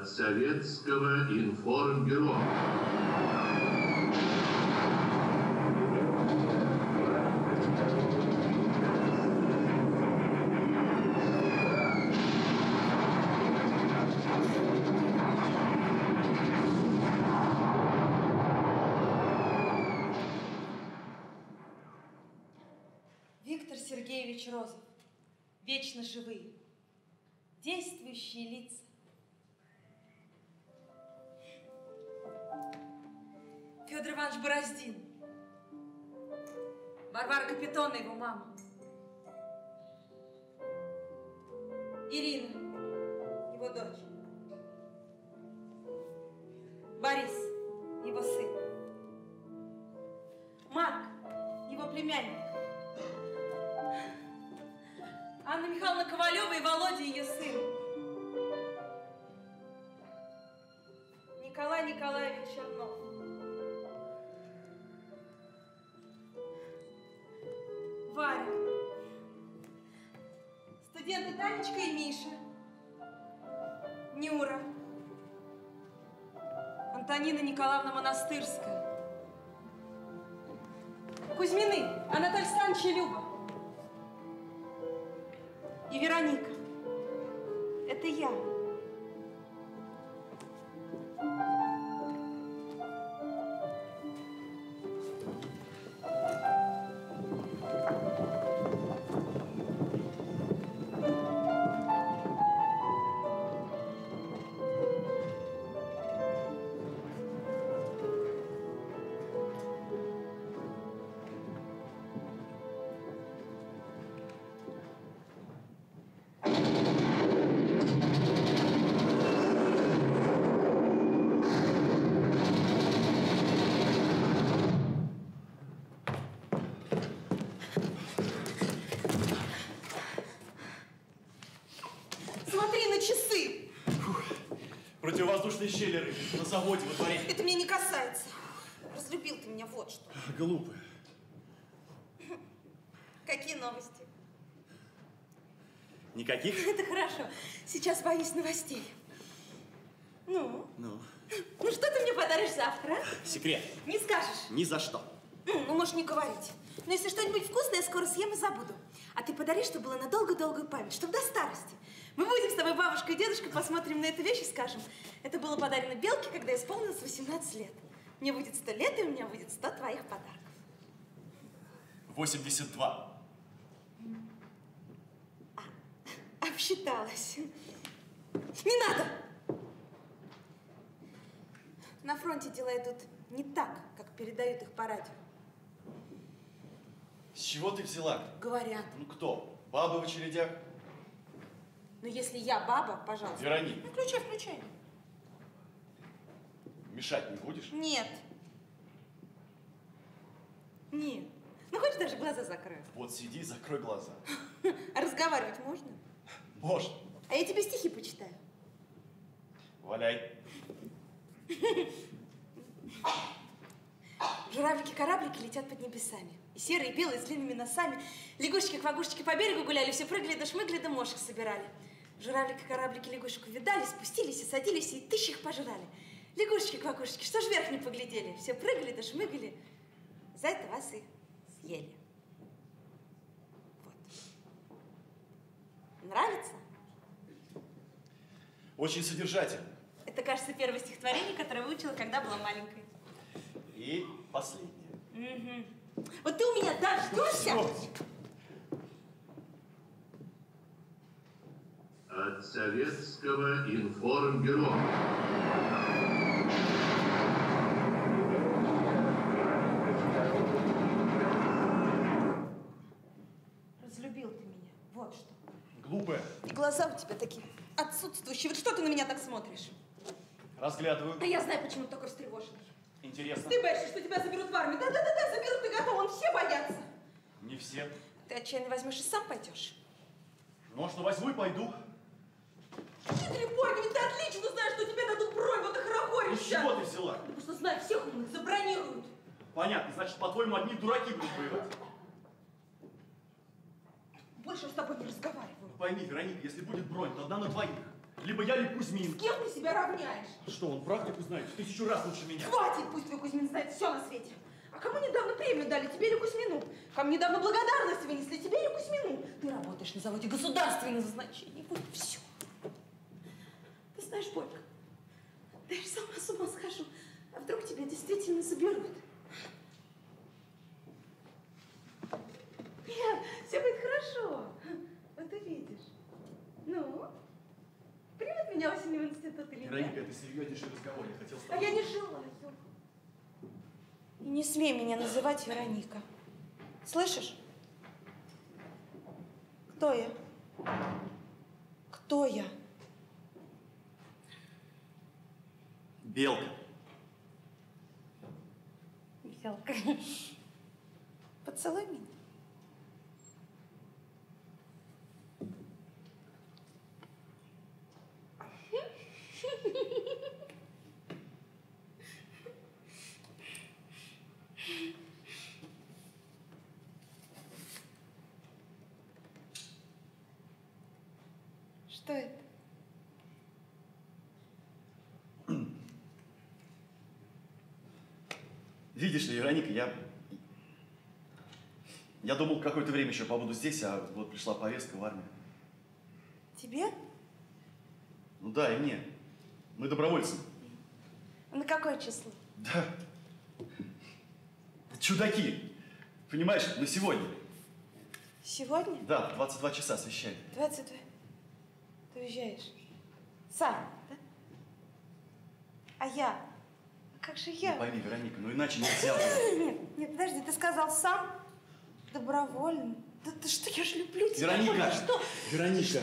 От советского информбюро. Виктор Сергеевич Розов. Вечно живые. Действующие лица. Федор Иванович Бороздин. Варвара Капитонна, его мама. Ирина, его дочь. Борис, его сын. Марк, его племянник. Анна Михайловна Ковалева и Володя, ее сын. Николай Николаевич Чернов. Варя. Студенты Танечка и Миша. Нюра. Антонина Николаевна Монастырская. Кузьмины. Анатолий Александрович и Люба. И Вероника. Это я. Противовоздушные щеллеры на заводе, во дворе. Это меня не касается. Разлюбил ты меня, вот что. Глупо. Какие новости? Никаких? Это хорошо. Сейчас боюсь новостей. Ну? Ну, что ты мне подаришь завтра? секрет. Не скажешь? Ни за что. Ну, можешь не говорить. Но если что-нибудь вкусное, я скоро съем и забуду. А ты подари, чтобы было на долгую-долгую память, чтобы до старости. Мы будем с тобой, бабушка и дедушка, посмотрим на эту вещь и скажем: это было подарено Белке, когда исполнилось 18 лет. Мне будет 100 лет, и у меня будет 100 твоих подарков. 82. Обсчиталась. Не надо! На фронте дела идут не так, как передают их по радио. С чего ты взяла? Говорят. Ну кто? Бабы в очередях? Но если я баба, пожалуйста. Вероник. Ну, включай, включай. Мешать не будешь? Нет. Нет. Ну, хочешь, даже глаза закрою? Вот сиди, закрой глаза. А разговаривать можно? Можно. А я тебе стихи почитаю. Валяй. Журавлики-кораблики летят под небесами. И серые, и белые, с длинными носами. Лягушечки-квагушечки по берегу гуляли, все прыгали, да шмыгали, да мошек собирали. Журавлики-кораблики лягушек увидали, спустились и садились, и тысячи их пожрали. Лягушечки-квакушечки, что ж вверх не поглядели? Все прыгали, да шмыгали. За это вас и съели. Вот. Нравится? Очень содержательно. Это, кажется, первое стихотворение, которое выучила, когда была маленькой. И последнее. Угу. Вот ты у меня дождешься? От советского информбюро. Разлюбил ты меня. Вот что. Глупая. И глаза у тебя такие отсутствующие. Вот что ты на меня так смотришь? Разглядываю. А я знаю, почему ты такой встревоженный. Интересно. Ты боишься, что тебя заберут в армию. Да-да-да, заберут, ты готов. Вон все боятся. Не все. Ты отчаянно возьмешь и сам пойдешь. Ну, а что возьму и пойду. Хитрый Борька, ведь ты отлично знаешь, что тебе дадут бронь, вот и хорохоришься. Из чего ты взяла? Ты просто знаешь, всех умных забронируют. Понятно, значит, по-твоему, одни дураки будут воевать. Больше с тобой не разговариваю. Ну, пойми, Вероника, если будет бронь, то одна на двоих. Либо я, либо Кузьмин. С кем ты себя равняешь? Что, он практику знает в 1000 раз лучше меня. Хватит, пусть твой Кузьмин знает все на свете. А кому недавно премию дали, тебе или Кузьмину? Кому недавно благодарность вынесли, тебе или Кузьмину? Ты работаешь на заводе государственного назначения. Вот и все. Ты знаешь, Борька, да я же сама с ума схожу. А вдруг тебя действительно заберут? Нет, все будет хорошо. Вот увидишь. Ну, примут меня осенью в институт или нет? Вероника, это серьезнейший разговор. Я хотел с А тобой... я не желаю. И не смей меня называть Вероника. Слышишь? Кто я? Кто я? Белка. Белка. Поцелуй меня. Что это? Видишь ли, Вероника, я думал, какое-то время еще побуду здесь, а вот пришла повестка в армию. Тебе? Ну да, и мне. Мы добровольцы. На какое число? Да. Чудаки. Понимаешь, на сегодня. Сегодня? Да, в 22 часа освещали. 22. Ты уезжаешь. Сам, да? А я? Как же я? Ну, пойми, Вероника, ну иначе нельзя. Нет, нет, подожди, ты сказал сам? Добровольно? Да ты что, я же люблю тебя. Вероника! Что? Вероника!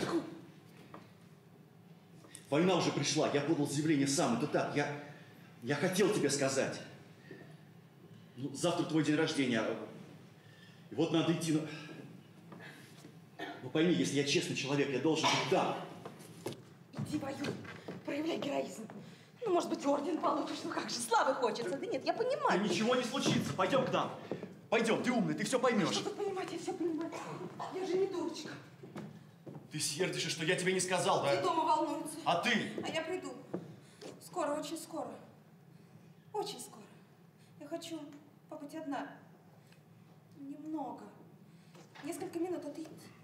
Война уже пришла, я подал заявление сам, это так, я хотел тебе сказать. Ну, завтра твой день рождения, и вот надо идти, ну пойми, если я честный человек, я должен быть там. Иди воюй, проявляй героизм. Ну, может быть, орден получишь, ну как же, славы хочется. Да нет, я Да понимаю. ничего не случится, пойдем к нам. Пойдем, ты умный, ты все поймешь. Что тут понимать, я все понимаю. Я же не дурочка. Ты сердишься, что я тебе не сказал, Все да? дома волнуются. А ты? А я приду. Скоро, очень скоро. Очень скоро. Я хочу побыть одна. Немного. Несколько минут, а ты...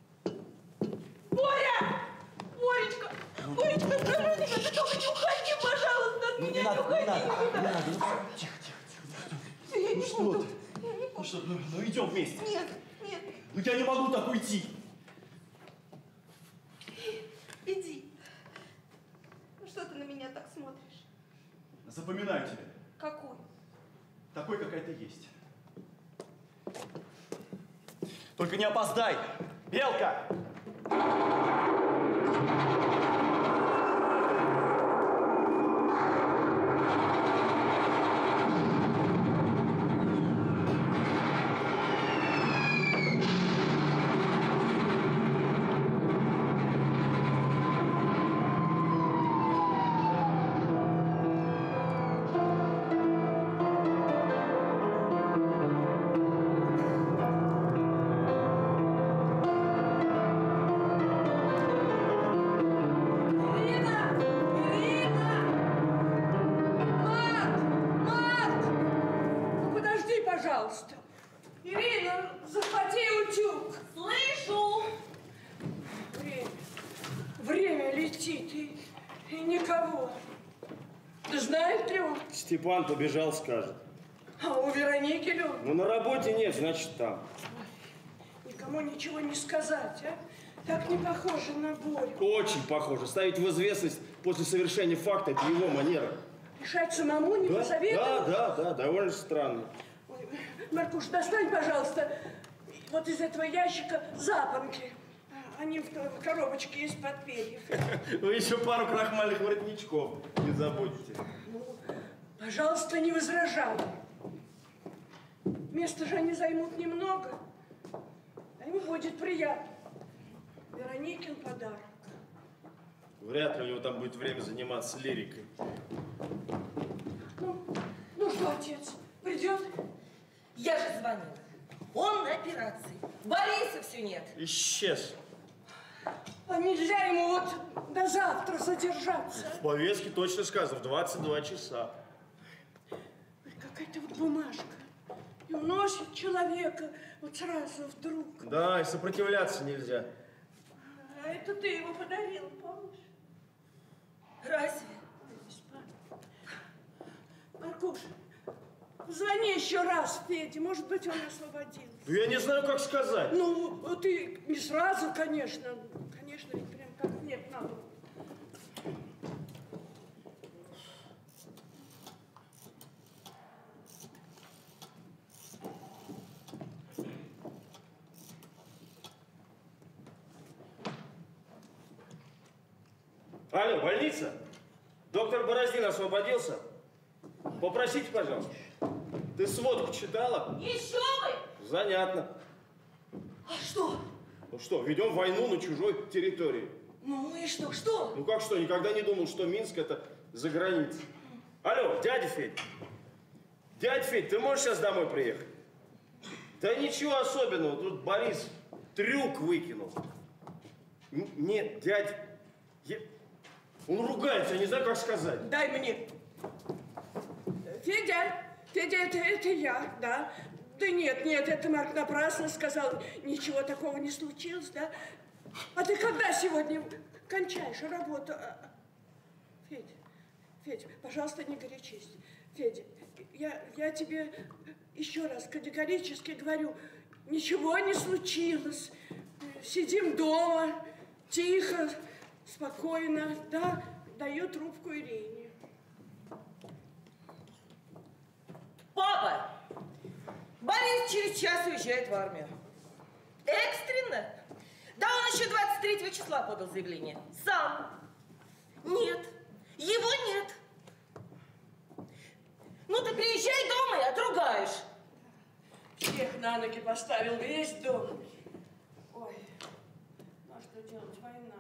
Боря! Боречка! Боречка, прошу тебя, ты только не уходи, пожалуйста, от меня, не уходи. не надо. Тихо. Я не что буду. ты? Я не буду. Ну что, ну идем вместе. Нет, нет. Ну я не могу так уйти. Иди. Ну что ты на меня так смотришь? Запоминаю тебя. Какой? Такой, какая ты есть. Только не опоздай! Белка! Пожалуйста. Ирина, захвати утюг. Слышу! Время летит, и никого. Да знает ли он? Степан побежал, скажет. А у Вероники Лёва? Ну, на работе нет, значит, там. Никому ничего не сказать, а? Так не похоже на Борьку. Очень похоже. Ставить в известность после совершения факта – это его манера. Решать самому не посоветовать? Да, довольно странно. Ой, Маркуш, достань, пожалуйста, вот из этого ящика запонки. Они в коробочке из-под перьев. Вы еще пару крахмальных воротничков не забудете. Ну, пожалуйста, не возражай. Места же они займут немного. А ему будет приятно. Вероникин подарок. Вряд ли у него там будет время заниматься лирикой. Ну что, отец, придет? Я же звонила. Он на операции. Бориса все нет. Исчез. А нельзя ему вот до завтра задержаться? В повестке точно сказано, в 22 часа. Ой, какая-то вот бумажка. И уносит человека вот сразу вдруг. Да, и сопротивляться нельзя. А это ты его подарил, помнишь? Разве? Маркуш, звони еще раз Феде, может быть, он освободился. Ну, я не знаю, как сказать. Ну, ты не сразу, конечно. Конечно, ведь прям как нет, надо. Алло, больница? Доктор Бороздин освободился? Попросите, пожалуйста. Ты сводку читала? Еще вы? Занятно. А что? Ну что, ведем войну на чужой территории. Ну и что? Что? Ну как что, никогда не думал, что Минск это за границей. Алло, дядя Федь. Дядя Федь, ты можешь сейчас домой приехать? Да ничего особенного, тут Борис трюк выкинул. Нет, дядя... Он ругается, я не знаю, как сказать. Дай мне. Федя, это я, да? Да нет, это Марк напрасно сказал. Ничего такого не случилось, да? А ты когда сегодня кончаешь работу? Федя, пожалуйста, не горячись. Федя, я тебе еще раз категорически говорю, ничего не случилось. Сидим дома, тихо, спокойно, да? Даю трубку Ирине. Папа! Борис через час уезжает в армию. Экстренно? Да он еще 23 числа подал заявление. Сам. Нет. Его нет. Ну ты приезжай дома и отругаешь. Всех на ноги поставил, весь дом. Ой, ну что делать? Война.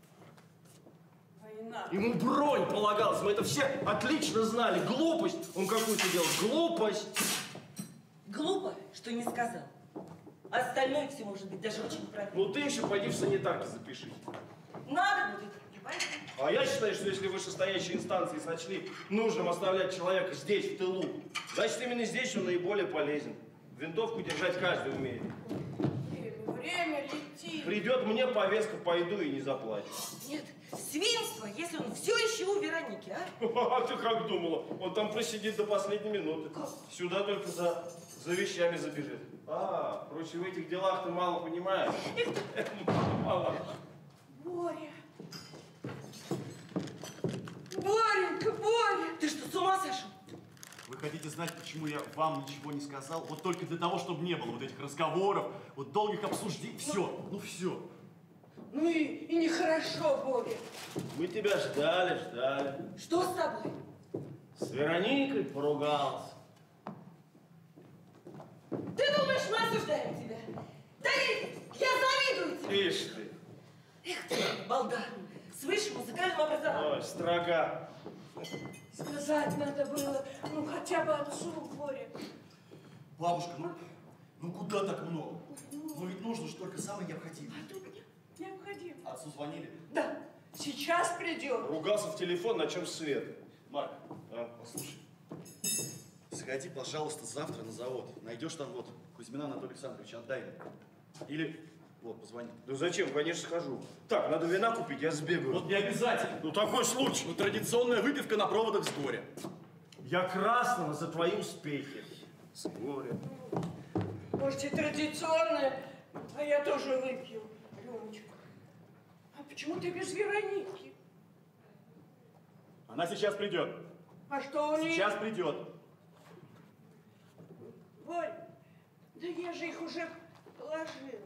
Война. Ему бронь полагалась, мы это все отлично знали. Глупость он какую-то делал, глупость. Глупо, что не сказал. Остальное все может быть даже очень правильно. Ну ты еще пойди в санитарке запишись. Надо будет. Понимаете? А я считаю, что если вышестоящие инстанции сочли нужным оставлять человека здесь, в тылу, значит, именно здесь он наиболее полезен. Винтовку держать каждый умеет. Время летит. Придет мне повестка, пойду и не заплачу. Нет, свинство, если он все еще у Вероники, а? А ты как думала? Он там просидит до последней минуты. Сюда только за вещами забежит. А, впрочем, в этих делах ты мало понимаешь. Мало. Боря. Боренька, Боря. Ты что, с ума сошел? Вы хотите знать, почему я вам ничего не сказал? Вот только для того, чтобы не было вот этих разговоров, вот долгих обсуждений. Все, ну все. Ну и нехорошо, Боря. Мы тебя ждали. Что с тобой? С Вероникой поругался. Ты думаешь, мы осуждаем тебя? Да я завидую тебе. Ишь ты. Эх ты, балда, с высшим музыкальным образованием. Ой, строга. Сказать надо было, ну хотя бы отцу, Боря. Бабушка, ну куда так много? Ну ведь нужно же только самое необходимое. А тут необходимо. Отцу звонили? Да, сейчас придет. Ругался в телефон, на чем свет. Марк, послушай. Сходи, пожалуйста, завтра на завод. Найдешь там вот Кузьмина Анатолия Александровича, отдай ему. Или, вот, позвони. Да зачем? Конечно, схожу. Так, надо вина купить, я сбегаю. Вот не обязательно. Ну такой случай. Ну, традиционная выпивка на проводах с горя. Я красного за твои успехи. С горя. Может, и традиционная, а я тоже выпью рюмочку. А почему ты без Вероники? Она сейчас придет. А что у нее? Сейчас придет. Борь, да я же их уже положил.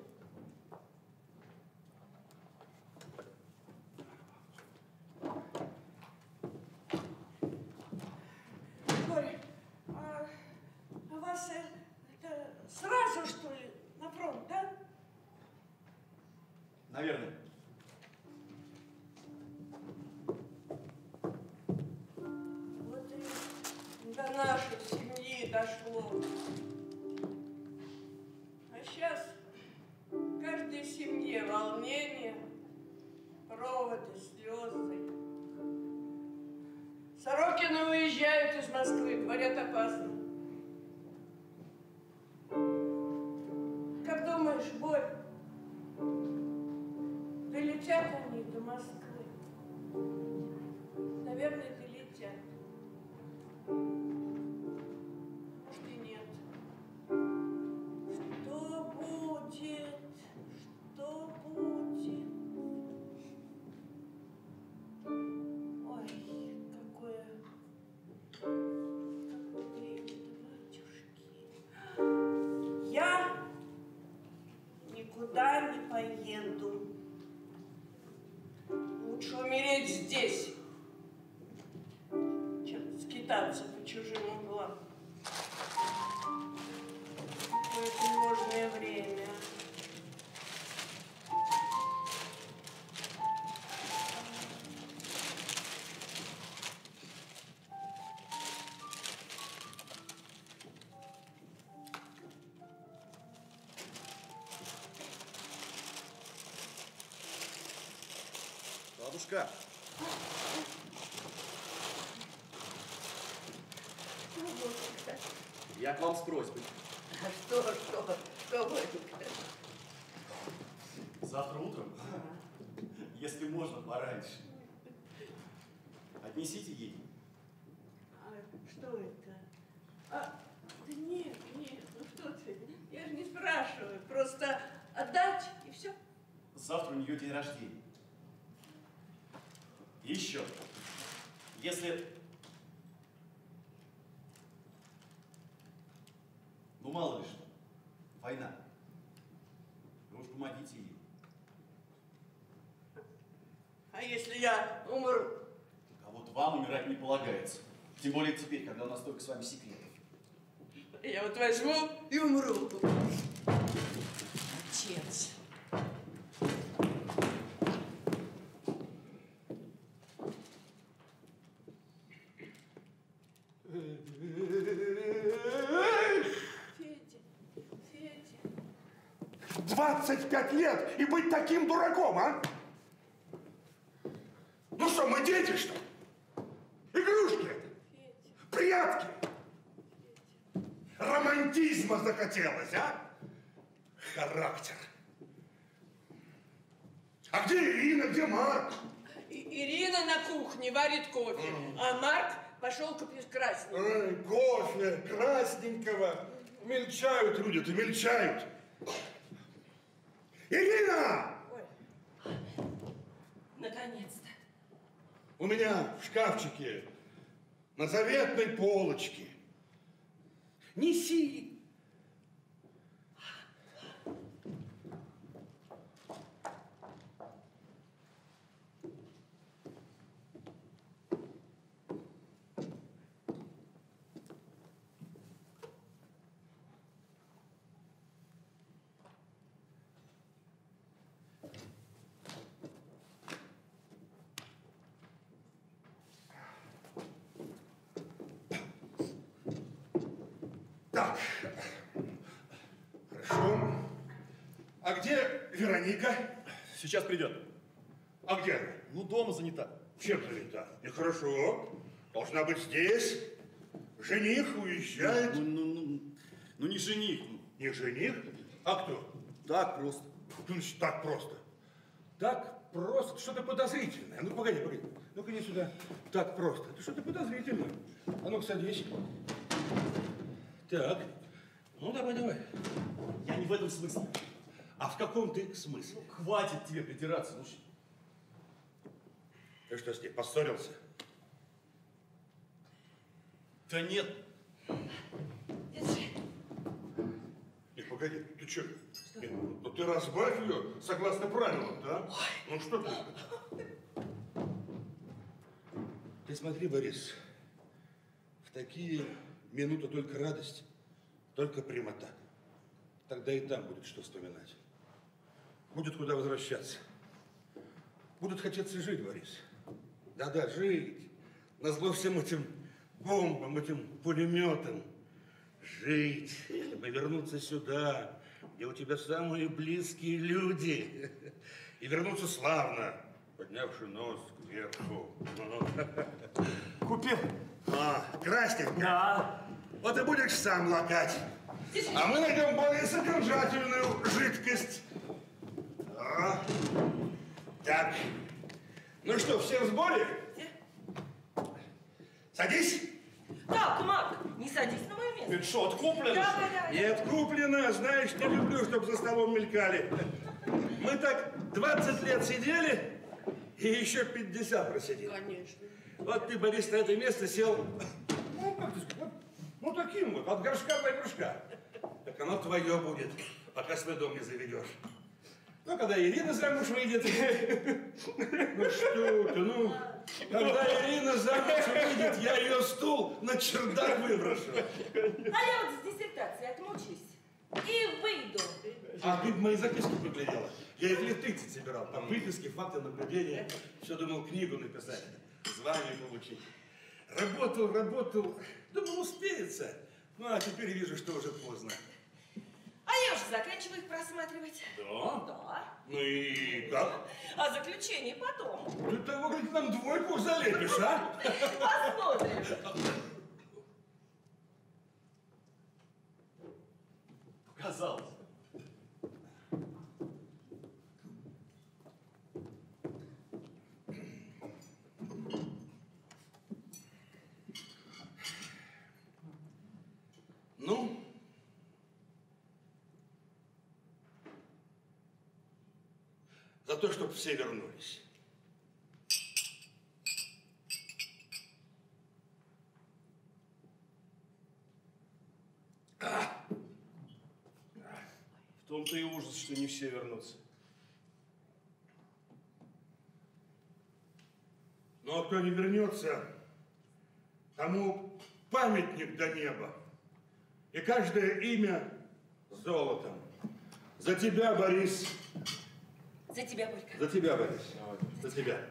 Боря, а вас это сразу, что ли, на фронт, да? Наверное. Вот и до нашей семьи дошло. А сейчас в каждой семье волнение, проводы, слезы. Сорокины уезжают из Москвы, говорят, опасно. Как думаешь, Борь, долетят они до Москвы? Наверное, долетят. Может, и нет. Что будет? Что будет? Ой, какое время-то, батюшки. Я никуда не поеду. Лучше умереть здесь, чем скитаться по чужим углам. Какое тревожное время. Бабушка, я к вам с просьбой. Что, Вадик? Завтра утром, если можно, пораньше, отнесите ей. А что это? Да нет, ну что ты? Я же не спрашиваю, просто отдать и все. Завтра у нее день рождения. И еще, если... Ну, мало ли что, война. Вы уж помогите ей. А если я умру? А вот вам умирать не полагается. Тем более теперь, когда у нас только с вами секретов. Я вот возьму и умру. Отец. Федя. 25 лет и быть таким дураком, а? Ну что, мы дети, что ли? Игрушки это? Прятки? Романтизма захотелось, а? Характер. А где Ирина, где Марк? Ирина на кухне варит кофе, а Марк пошел купить красненького. Ой, кофе, красненького. Мельчают люди-то, мельчают. Ирина! Ой. Наконец-то. У меня в шкафчике на заветной полочке. Неси. Так, хорошо. А где Вероника? Сейчас придет. А где она? Ну, дома занята. Чем занята? Нехорошо. Должна быть здесь. Жених уезжает. Ну, не жених. Не жених? А кто? Так просто. Значит, так просто. Так просто. Что-то подозрительное. Ну, погоди. Ну-ка, иди сюда. Так просто. Это что-то подозрительное. А ну-ка, садись. Так. Ну, давай. Я не в этом смысле. А в каком ты смысле? Хватит тебе придираться. Ну, Ты что с ней, поссорился? да нет. Держи. Нет, погоди, ты что? Нет, ну ты разбавь ее согласно правилам, да? Ну что ты? Ты смотри, Борис, в такие минуты только радость, только прямота. Тогда и там будет что вспоминать. Будет куда возвращаться. Будут хотеться жить, Борис. Да-да, жить. Назло всем этим бомбам, этим пулеметам. Жить, чтобы вернуться сюда, где у тебя самые близкие люди. И вернуться славно, поднявши нос кверху. Купил? Красник? Да. Вот и будешь сам лакать. А мы найдем более содержательную жидкость. Так. Ну что, все в сборе? Садись. Так, Марк, не садись на мое место. Это что, откуплено? Да. Нет, куплено. Знаешь, не люблю, чтобы за столом мелькали. Мы так 20 лет сидели и еще 50 просидели. Конечно. Вот ты, Борис, на это место сел, ну, как ты сказал, ну, таким вот, от горшка до горшка. Так оно твое будет, пока свой дом не заведешь. Ну, когда Ирина замуж выйдет, ну что ты, ну, когда Ирина замуж выйдет, я ее стул на чердак выброшу. А я вот с диссертацией отмучусь и выйду. А ты мои записки поглядела? Я их лет 30 собирал, там выписки, факты наблюдения. Все думал книгу написать, звание получить. Работал, думал, успеется. Ну, а теперь вижу, что уже поздно. А я уже заканчиваю их просматривать. Да? Да. Ну и как? А заключение потом. Ты того, как нам двойку залепишь, а? Посмотрим. Показалось. Ну? За то, чтобы все вернулись. В том-то и ужас, что не все вернутся. Ну, а кто не вернется, тому памятник до неба. И каждое имя золотом. За тебя, Борис. За тебя, Борька. За тебя, Борис. За тебя.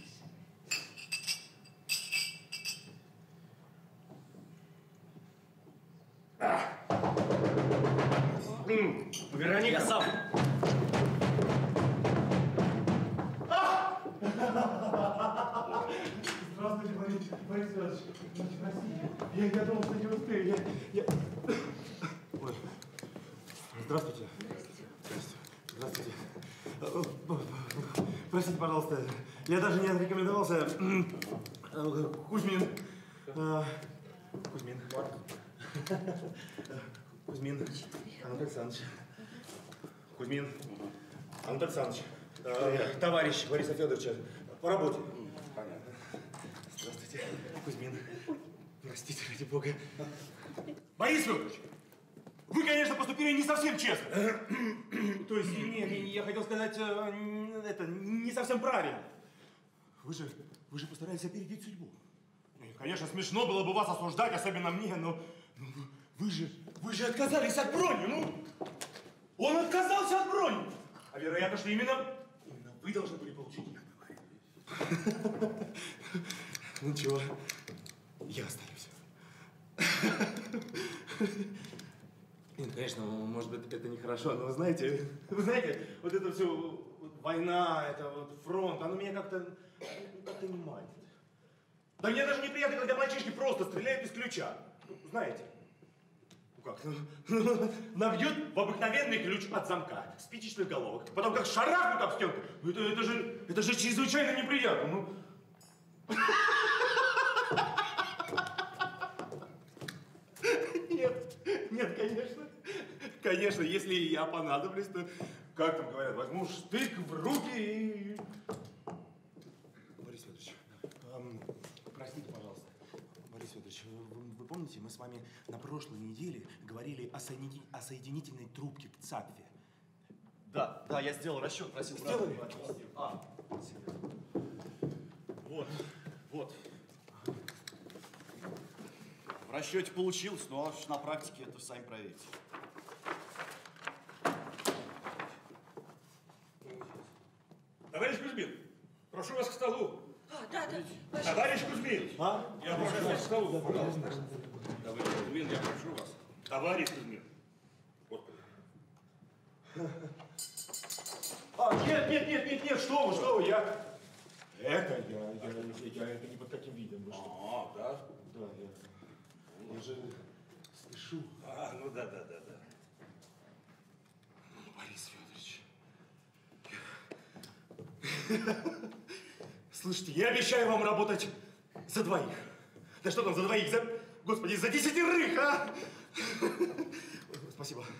Вероника. Я сам. Здравствуйте, Борис Иванович. Простите, я думал, что не успею. Ой. Здравствуйте. Здравствуйте. Простите, пожалуйста, я даже не отрекомендовался. Кузьмин. Кузьмин Анатолий Александрович. Кузьмин Анатолий Александрович. Товарищ Бориса Федоровича по работе. Понятно. Здравствуйте, Кузьмин. Простите, ради бога. Борис Федорович, вы, конечно, поступили не совсем честно. То есть, я хотел сказать, это не совсем правильно. Вы же постарались опередить судьбу. И, конечно, смешно было бы вас осуждать, особенно мне, но вы же отказались от брони, ну! Он отказался от брони! А вероятно, что именно вы должны были получить. Ну чего, я остаюсь. Нет, конечно, может быть, это нехорошо, но вы знаете, вот это все, война, это вот фронт, оно меня как-то не манит. Да мне даже неприятно, когда мальчишки просто стреляют из ключа. Знаете, ну как, набьют в обыкновенный ключ от замка, спичечных головок, потом как шарахнут об стенку. Это же чрезвычайно неприятно, ну. Нет, конечно. Конечно, если я понадоблюсь, то, как там говорят, возьму штык в руки и... Борис Федорович, простите, пожалуйста. Борис Федорович, вы помните, мы с вами на прошлой неделе говорили о соединительной трубке к цапфе? Да, я сделал расчет, просил. Сделали? Вот. В расчете получилось, но на практике это сами проверьте. Товарищ Кузьмин, прошу вас к столу. Да. Товарищ Кузьмин, я прошу вас к столу, пожалуйста. Товарищ Кузьмин, я прошу вас. Товарищ Кузьмин. Господи. Нет, что вы, Это я это ни под каким видом. Вы что? Да? Да, я же спешу. Ну да. Борис Федорович. Слушайте, я обещаю вам работать за двоих. Да что там за двоих? Господи, за 10-рых, а? Спасибо.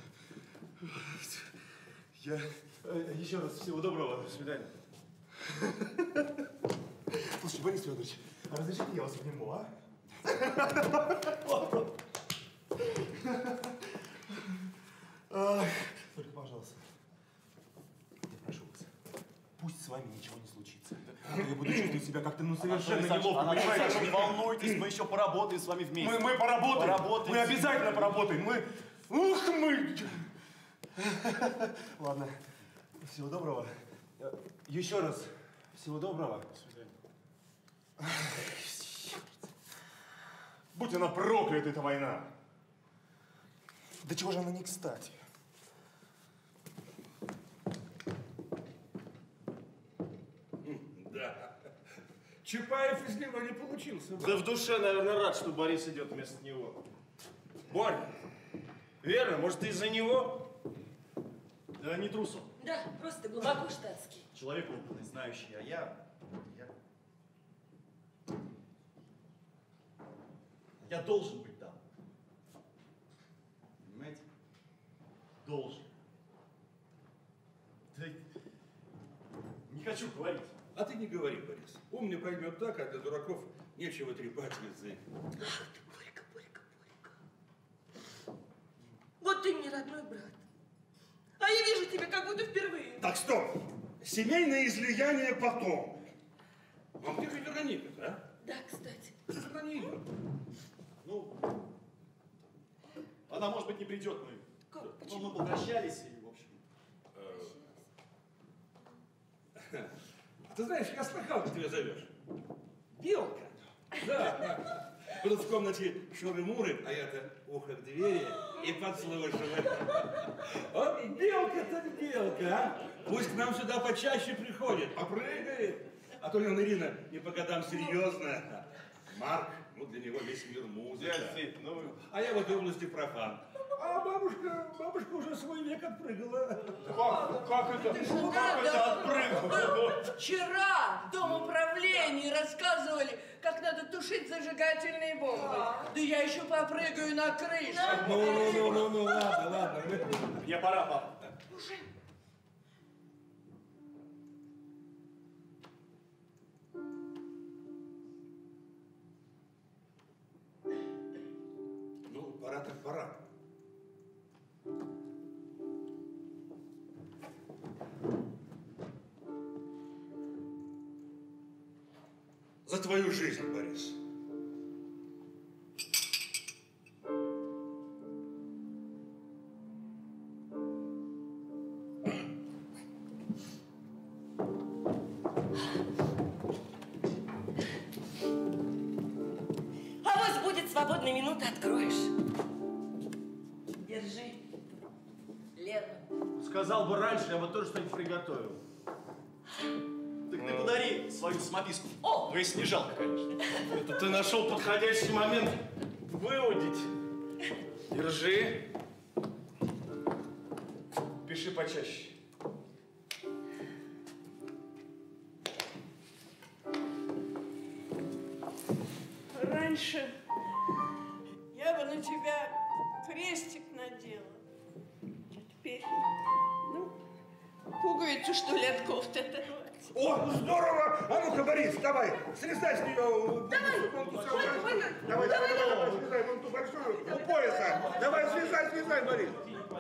Я еще раз всего доброго. До свидания. Слушайте, Борис Федорович, а разрешите я вас обниму, а? Только, пожалуйста, я прошу вас, пусть с вами ничего не случится. Я буду чувствовать себя как-то, совершенно неловко, понимаете? Не волнуйтесь, мы еще поработаем с вами вместе. Мы поработаем. Мы обязательно поработаем. Мы... Ладно. Всего доброго. Еще раз. Всего доброго. До свидания. Будь она проклята, эта война. Да чего же она не кстати? Да. Чапаев из него не получился. Да в душе, наверное, рад, что Борис идет вместо него. Борь, верно, может, из-за него? Да не трус он. Да, просто глубоко штатский. Человек опытный, знающий, а я должен быть там. Понимаете? Должен. Да не хочу говорить. А ты не говори, Борис. Ум не поймет так, а для дураков нечего трепать язык. Ах ты, Борька. Вот ты мне родной брат. А я вижу тебя как будто впервые. Так, стоп! Семейное излияние потом. А где же Вероника-то, а? Да, кстати. Сохранили. Ну, она, может быть, не придет, Как? Почему? мы попрощались и, в общем... Ты знаешь, я слыхал, как ты ее зовешь. Белка. Да. Тут в комнате шуры-муры, а я-то ухо к двери и подслушиваю. Вот белка так белка, а? Пусть к нам сюда почаще приходит, попрыгает. А то Лена Ирина не по годам серьезная. Марк, ну для него весь мир музыка. А я в этой области профан. А бабушка уже свой век отпрыгала. Как это? Как это отпрыгнуло? Вчера в Дом управления рассказывали, как надо тушить зажигательные бомбы. Да я еще попрыгаю на крышу. Ну, ладно. Мне пора, папа. Ну, пора так пора. За твою жизнь, Борис. А вот будет свободная минута, откроешь. Держи. Лена. Сказал бы раньше, я бы тоже что-нибудь приготовил. Так ты подари свою самописку. О! Ну, если не жалко, конечно. Это ты нашел подходящий момент выудить. Держи. Пиши почаще. Раньше я бы на тебя крестик надела. А теперь, ну, пуговицу, что ли, от кофты оторвать. О, здорово! А ну-ка, Борис, давай, слезай с нее. Давай, слезай, вон ту большую, у пояса. Давай, слезай, Борис.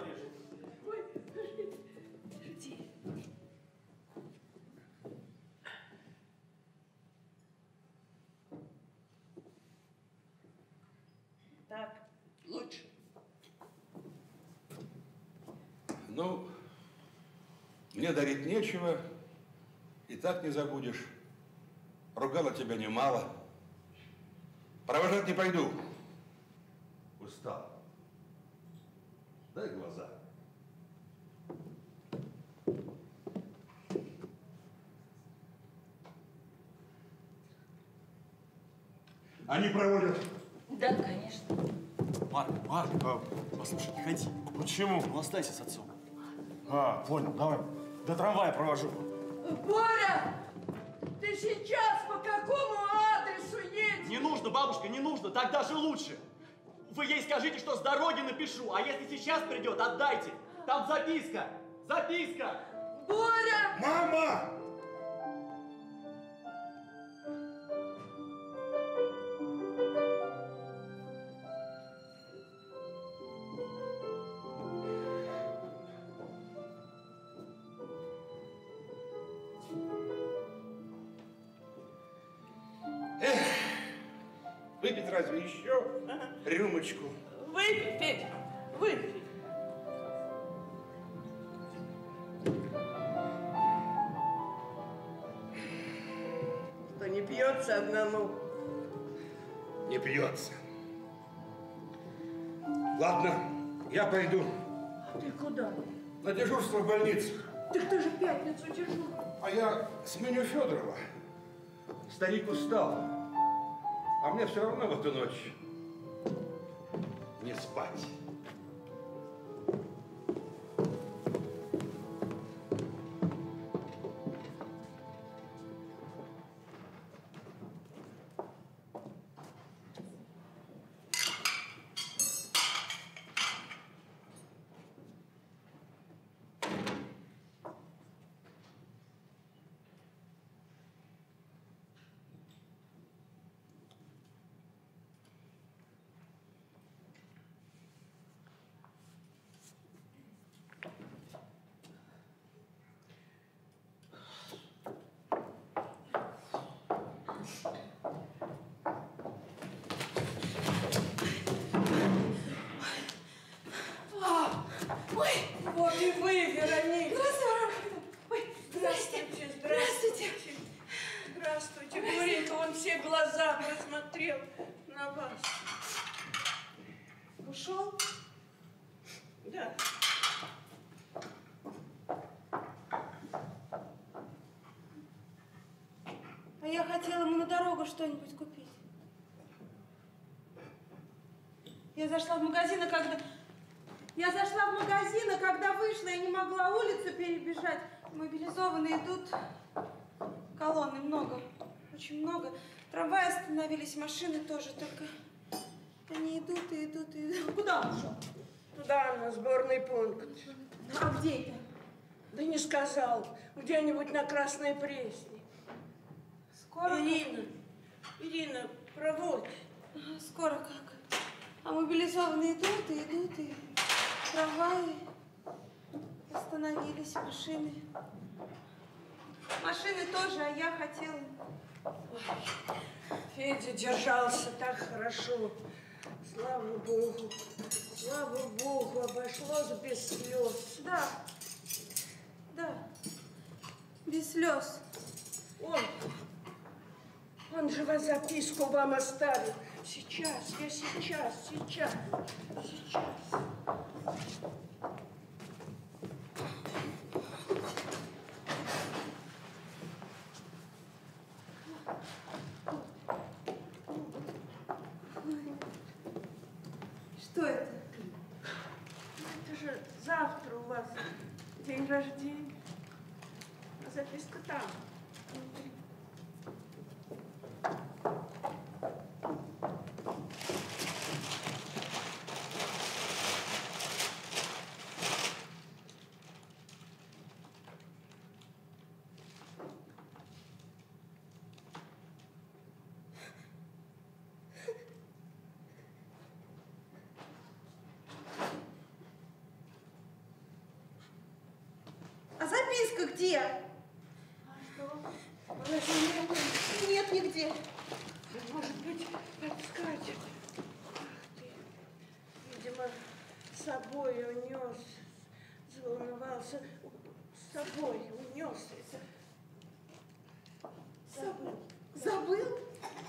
Так, лучше. Ну, мне дарить нечего, и так не забудешь. Ругала тебя немало. Провожать не пойду. Устал. Дай глаза. Они проводят. Да, конечно. Марк, послушай, не ходи. Почему? Ну, останься с отцом. Понял, давай. До трамвая провожу. Боря, ты сейчас по какому адресу едешь? Не нужно, бабушка, не нужно, так даже лучше. Вы ей скажите, что с дороги напишу, а если сейчас придет, отдайте. Там записка, записка. Боря! Мама! Выпить разве еще рюмочку? Выпей, Петя, выпей. Что, не пьется одному? Не пьется. Ладно, я пойду Ты куда? на дежурство в больницу. Так ты же в пятницу дежурный. А я сменю Федорова. Старик устал. А мне все равно в эту ночь не спать. Вот и вы, Вероника. Здравствуйте. Здравствуйте. Здравствуйте. Гуренька, он все глаза посмотрел на вас. Ушел? Да. А я хотела ему на дорогу что-нибудь купить. Я зашла в магазин, а когда вышла, я не могла улицу перебежать. Мобилизованные идут, колонны много, очень много. Трамваи остановились, машины тоже, только они идут и идут и идут. Куда он ушел? Туда, на сборный пункт. А где это? Да не сказал. Где-нибудь на Красной Пресне. Скоро? Ирина, проводь. Ага, скоро как? А мобилизованные идут и идут, и трамваи остановились, машины. Машины тоже, а я хотела. Федя держался так хорошо. Слава Богу, обошлось без слез. Да, да, без слез. Он же вас записку вам оставил. Сейчас. Что это? Это же завтра у вас день рождения. А записка там, внутри. А записка где? А что? Она же нет. Нет нигде. Может быть, подскажет. Ах ты. Видимо, с собой унес. Заволновался. С собой унес это. Забыл?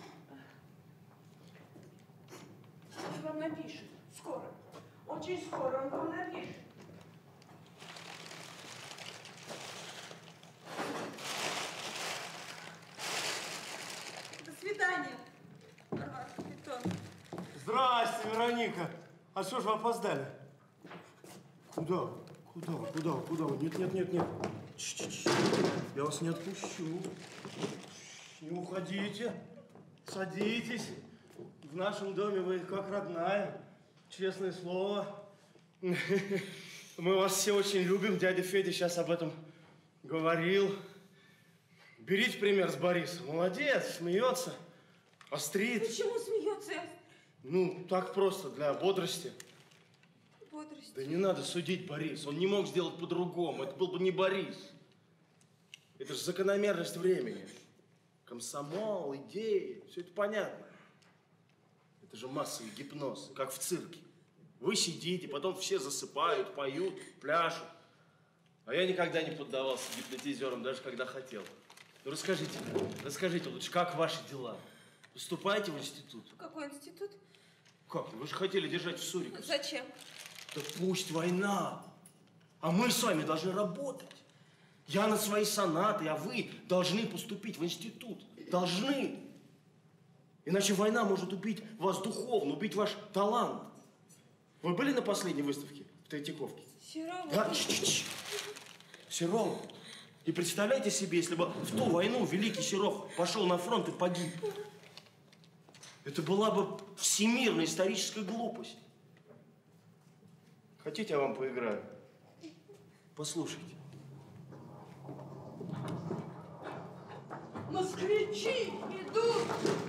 Он вам напишет. Скоро. Очень скоро он вам напишет. До свидания, Варвара Вероника, а что ж вы опоздали? Куда? Куда вы? Нет. Я вас не отпущу. Не уходите. Садитесь. В нашем доме вы как родная. Честное слово. Мы вас все очень любим. Дядя Федя сейчас об этом говорил. Берите пример с Бориса. Молодец, смеется, острит. Почему смеется? Ну, так просто, для бодрости. Бодрости. Да не надо судить Бориса. Он не мог сделать по-другому. Это был бы не Борис. Это же закономерность времени. Комсомол, идеи. Все это понятно. Это же массовый гипноз, как в цирке. Вы сидите, потом все засыпают, поют, пляшут. А я никогда не поддавался гипнотизерам, даже когда хотел. Ну, расскажите лучше, как ваши дела? Поступаете в институт? Какой институт? Как? Вы же хотели держать в Сурикове. Зачем? Да пусть война. А мы с вами должны работать. Я на свои сонаты, а вы должны поступить в институт. Должны. Иначе война может убить вас духовно, убить ваш талант. Вы были на последней выставке в Третьяковке? Серова. Да, Серов. И представляете себе, если бы в ту войну великий Серов пошел на фронт и погиб. Это была бы всемирная историческая глупость. Хотите, я вам поиграю? Послушайте. Москвичи идут!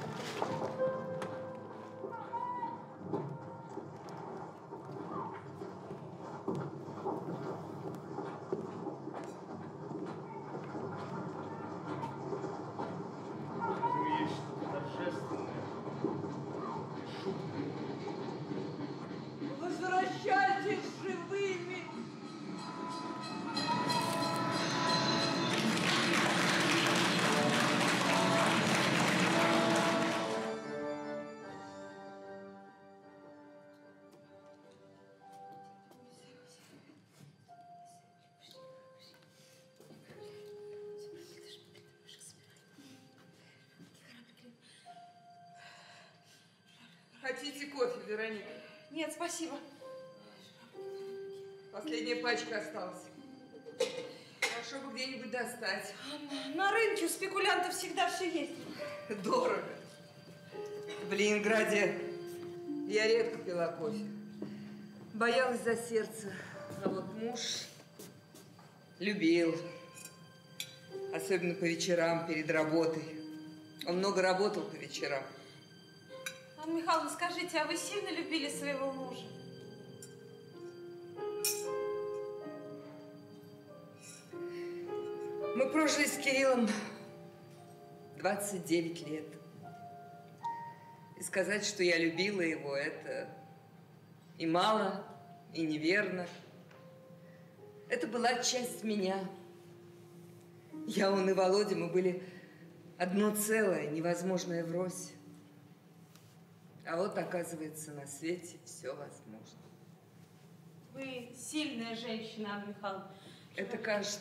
Есть что-то торжественное. Возвращайтесь живыми! Хотите кофе, Вероника? Нет, спасибо. Последняя пачка осталась. Хорошо бы где-нибудь достать. На рынке у спекулянтов всегда все есть. Дорого. В Ленинграде я редко пила кофе. Боялась за сердце. А вот муж любил. Особенно по вечерам перед работой. Он много работал по вечерам. Анна Михайловна, скажите, а вы сильно любили своего мужа? Мы прожили с Кириллом 29 лет. И сказать, что я любила его, это и мало, и неверно. Это была часть меня. Я, он и Володя, мы были одно целое, невозможное врозь. А вот, оказывается, на свете все возможно. Вы сильная женщина, Анна Михайловна. Это кажется.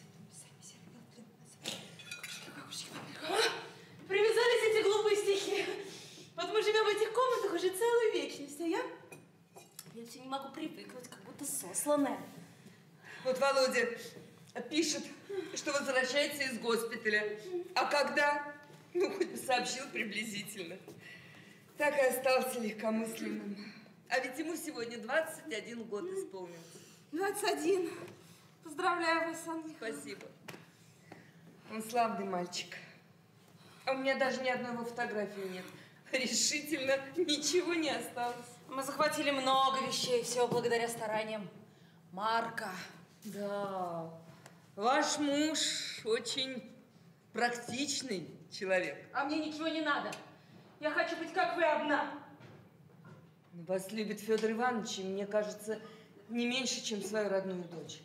Привязались эти глупые стихи. Вот мы живем в этих комнатах уже целую вечность, а я все не могу привыкнуть, как будто сосланная. Вот Володя пишет, что возвращается из госпиталя. А когда? Ну, хоть бы сообщил приблизительно. Так и остался легкомысленным. А ведь ему сегодня 21 год исполнился. 21. Поздравляю вас, Анна Михайловна. Спасибо. Он славный мальчик. А у меня даже ни одной его фотографии нет. Решительно ничего не осталось. Мы захватили много вещей, все благодаря стараниям Марка. Да, ваш муж очень практичный человек. А мне ничего не надо. Я хочу быть, как вы, одна. Вас любит Федор Иванович, и мне кажется, не меньше, чем свою родную дочь.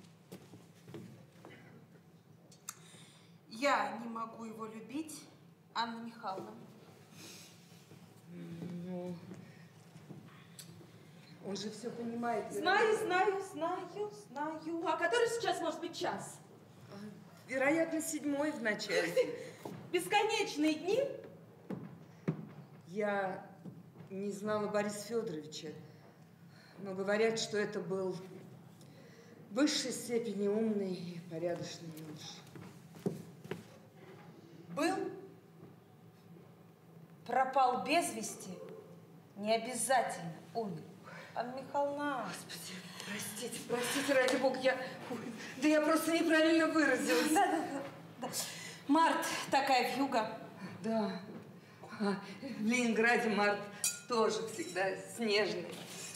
Я не могу его любить, Анна Михайловна. Ну, он же все понимает. Знаю. А который сейчас может быть час? Вероятно, 7-й в начале. Бесконечные дни? Я не знала Бориса Федоровича, но говорят, что это был в высшей степени умный и порядочный юноша. Был? Пропал без вести? Не обязательно умер. Анна Михайловна. Господи, простите, ради бога, я просто неправильно выразилась. Да. Март такая вьюга. Да. В Ленинграде март тоже всегда снежный.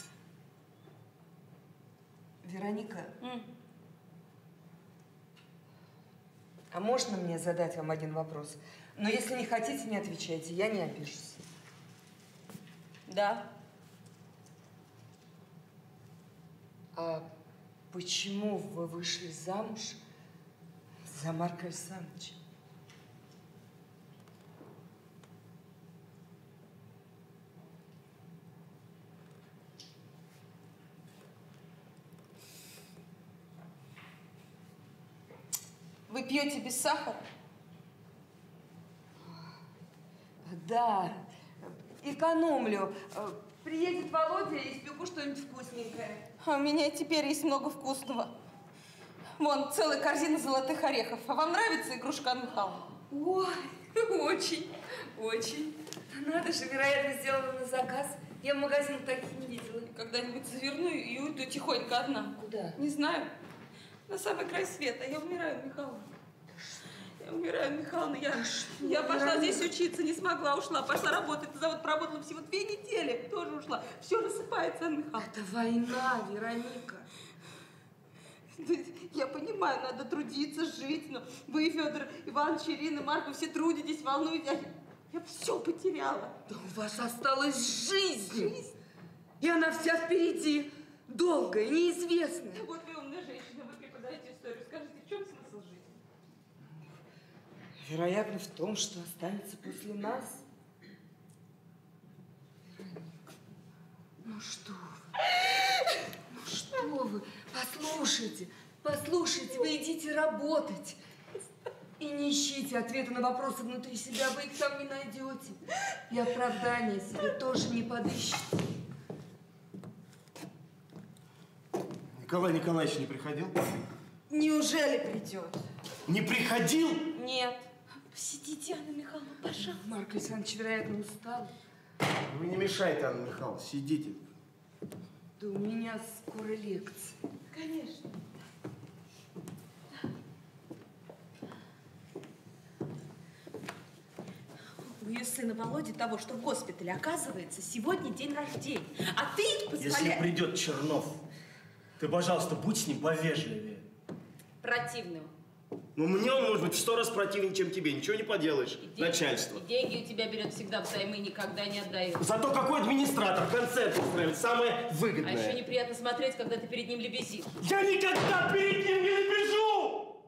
Вероника, а можно мне задать вам один вопрос? Но если не хотите, не отвечайте, я не обижусь. Да. А почему вы вышли замуж за Марка Александровича? Вы пьете без сахара? Да, экономлю. Приедет Володя и испеку что-нибудь вкусненькое. А у меня теперь есть много вкусного. Вон, целая корзина золотых орехов. А вам нравится игрушка Анны Михайловны? Ой, очень. Надо же, вероятно, сделано на заказ. Я в магазинах таких не видела. Когда-нибудь заверну и уйду тихонько одна. Куда? Не знаю. На самый край света. Я умираю, Михайловна. Я умираю, Михайловна. Я пошла здесь учиться, не смогла, ушла. Пошла работать на завод, поработала всего 2 недели. Тоже ушла. Все рассыпается, Анна Михайловна. Это война, Вероника. Я понимаю, надо трудиться, жить, но вы, Федор Иванович, Ирина, Марк, вы все трудитесь, волнуетесь. Я все потеряла. Да у вас осталась жизнь. И она вся впереди. Долгая, неизвестная. Вот вы умная женщина, вы преподаете историю. Скажите, в чем смысл жизни? Вероятно, в том, что останется после нас. Вероника, ну что вы? Послушайте, вы идите работать. И не ищите ответы на вопросы внутри себя, вы их там не найдете. И оправдания себе тоже не подыщете. Николай Николаевич не приходил? Неужели придет? Не приходил? Нет. Посидите, Анна Михайловна, пожалуйста. Марк Александрович, вероятно, устал. Вы не мешайте, Анна Михайловна, сидите. Да у меня скоро лекция. Конечно. У ее сына Володи, того, что в госпитале, оказывается, сегодня день рождения. А ты позволяешь... Если придет Чернов, ты, пожалуйста, будь с ним повежливее. Противным. Ну, мне он может быть в 100 раз противнее, чем тебе. Ничего не поделаешь. Начальство. И деньги у тебя берет всегда взаймы, никогда не отдает. Зато какой администратор концерт устраивает, самое выгодное. А еще неприятно смотреть, когда ты перед ним лебезишь. Я никогда перед ним не лебезжу!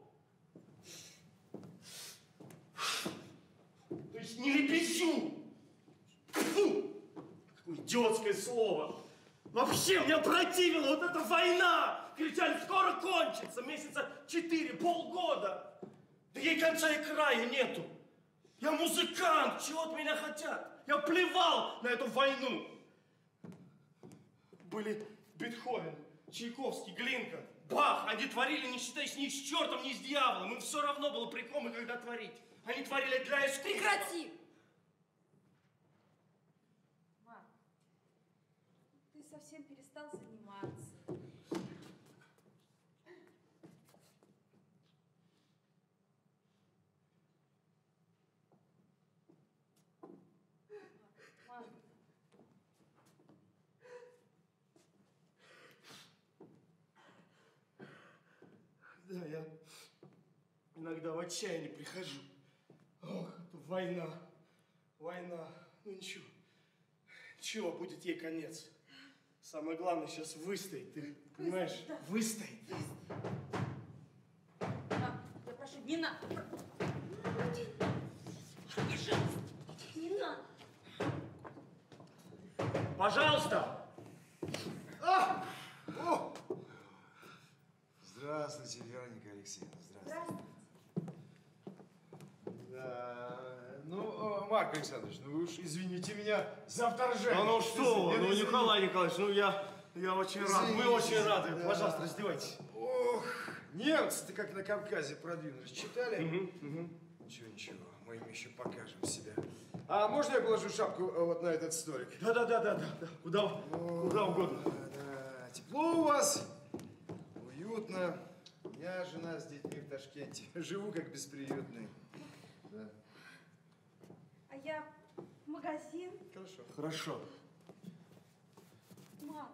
То есть не лебезжу! Фу! Какое идиотское слово! Вообще, меня противила вот эта война! Кричали, скоро кончится, месяца 4, полгода. Да ей конца и края нету. Я музыкант, чего от меня хотят? Я плевал на эту войну. Были Бетховен, Чайковский, Глинка, Бах. Они творили, не считаясь ни с чертом, ни с дьяволом. Им все равно было при ком и когда творить. Они творили для искусства. Прекрати! Мам, ты совсем перестал заниматься. Да, я иногда в отчаяние прихожу. Ох, это война. Ну ничего. Ничего, будет ей конец. Самое главное сейчас выстоять, ты понимаешь? Да. Выстоять. Мам, я прошу, не надо. Пожалуйста, не надо. Пожалуйста! Здравствуйте, Вероника Алексеевна. Здравствуйте. Да, ну, Марк, Марк Александрович, ну вы уж извините меня за вторжение. Ну что вы, ну Николай Николаевич, ну я очень рад, мы очень рады. Да. Пожалуйста, раздевайтесь. Ох, немцы-то как на Кавказе продвинулись. Читали? Ничего, мы им еще покажем себя. А можно я положу шапку вот на этот столик? Да. Куда угодно. Да. Тепло у вас, уютно. У меня жена с детьми в Ташкенте. Живу как бесприютный. Да. А я в магазин. Хорошо. Мам.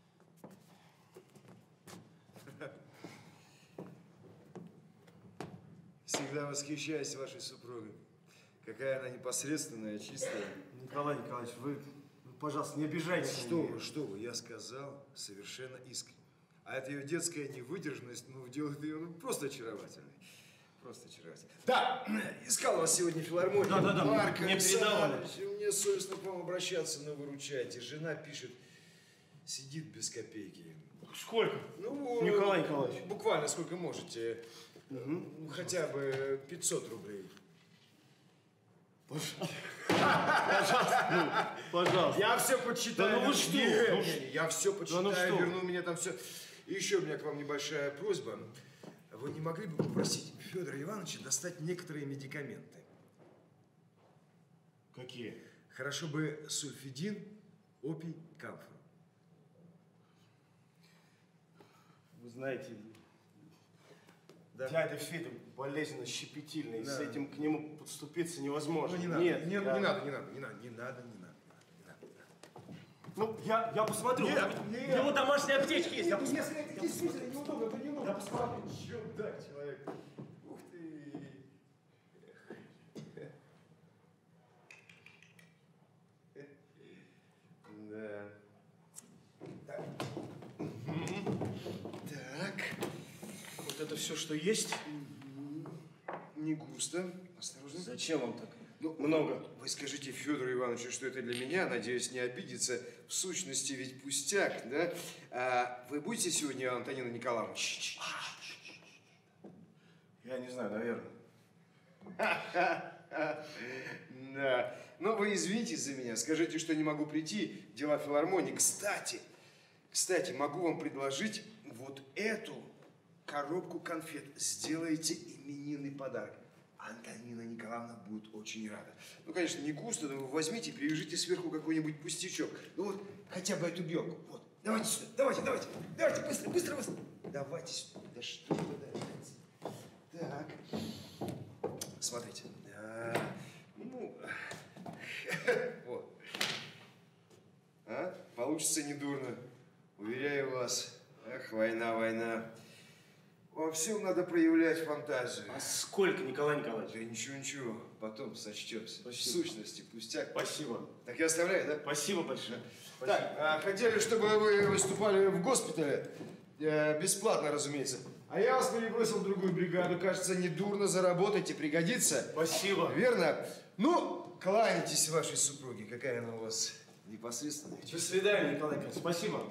Всегда восхищаюсь вашей супругой. Какая она непосредственная, чистая. Николай Николаевич, вы, пожалуйста, не обижайтесь. Что вы, я сказал совершенно искренне. А это ее детская невыдержанность, ну, делает ее просто очаровательной. Просто очаровательной. Да, искал вас сегодня в филармонии. Да, Марк мне передавали. Александрович, мне совестно к вам обращаться, но выручайте. Жена пишет, сидит без копейки. Сколько? Ну, Николай Николаевич. Буквально сколько можете. Хотя бы 500 рублей. Пожалуйста. Я все подсчитаю. Да ну вы что? Я все подсчитаю, Да ну что? верну, у меня там все. И еще у меня к вам небольшая просьба. Вы не могли бы попросить Федора Ивановича достать некоторые медикаменты? Какие? Хорошо бы сульфидин, опий, камфор. Вы знаете, Да. дядя Федя болезненно щепетильный, Да. с этим к нему подступиться невозможно. Ну, не надо, Нет, не я- надо. Ну, я посмотрю. Нет. У него домашняя аптечка есть. Я посмотрю. Если это действительно неудобно, то не нужно. Я посмотрю. Чудак человек. Ух ты. Да. Так. Вот это все, что есть? Не густо. Осторожно. Зачем вам так? Ну, много. Вы скажите Федору Ивановичу, что это для меня, надеюсь, не обидится. В сущности, ведь пустяк, да? А вы будете сегодня, Антонина Николаевна? Я не знаю, наверное. Да. Но вы извините за меня, скажите, что не могу прийти. Дела филармонии. Кстати, могу вам предложить вот эту коробку конфет. Сделайте именинный подарок. Антонина Николаевна будет очень рада. Ну, конечно, не густо, но вы возьмите и привяжите сверху какой-нибудь пустячок. Ну вот, хотя бы эту белку. Вот, давайте сюда, давайте, быстро. Давайте сюда. Да что вы даете? Так. Смотрите. Да. Ну, вот. А? Получится недурно. Уверяю вас. Ах, война. Во всем надо проявлять фантазию. А сколько, Николай Николаевич? Да ничего, потом сочтемся. Спасибо. В сущности, пустяк. Спасибо. Так я оставляю, да? Спасибо большое. Так, хотели, чтобы вы выступали в госпитале. Бесплатно, разумеется. А я вас перебросил в другую бригаду. Кажется, недурно заработаете, пригодится. Спасибо. Верно? Ну, кланяйтесь вашей супруге. Какая она у вас непосредственная. До свидания, Николай Николаевич. Спасибо.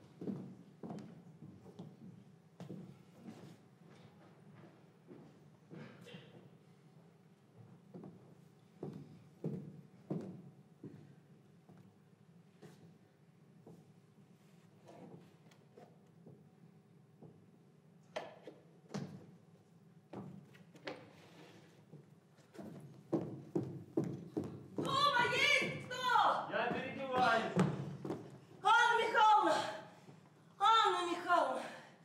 Дома есть кто? Я переодеваюсь. Анна Михайловна!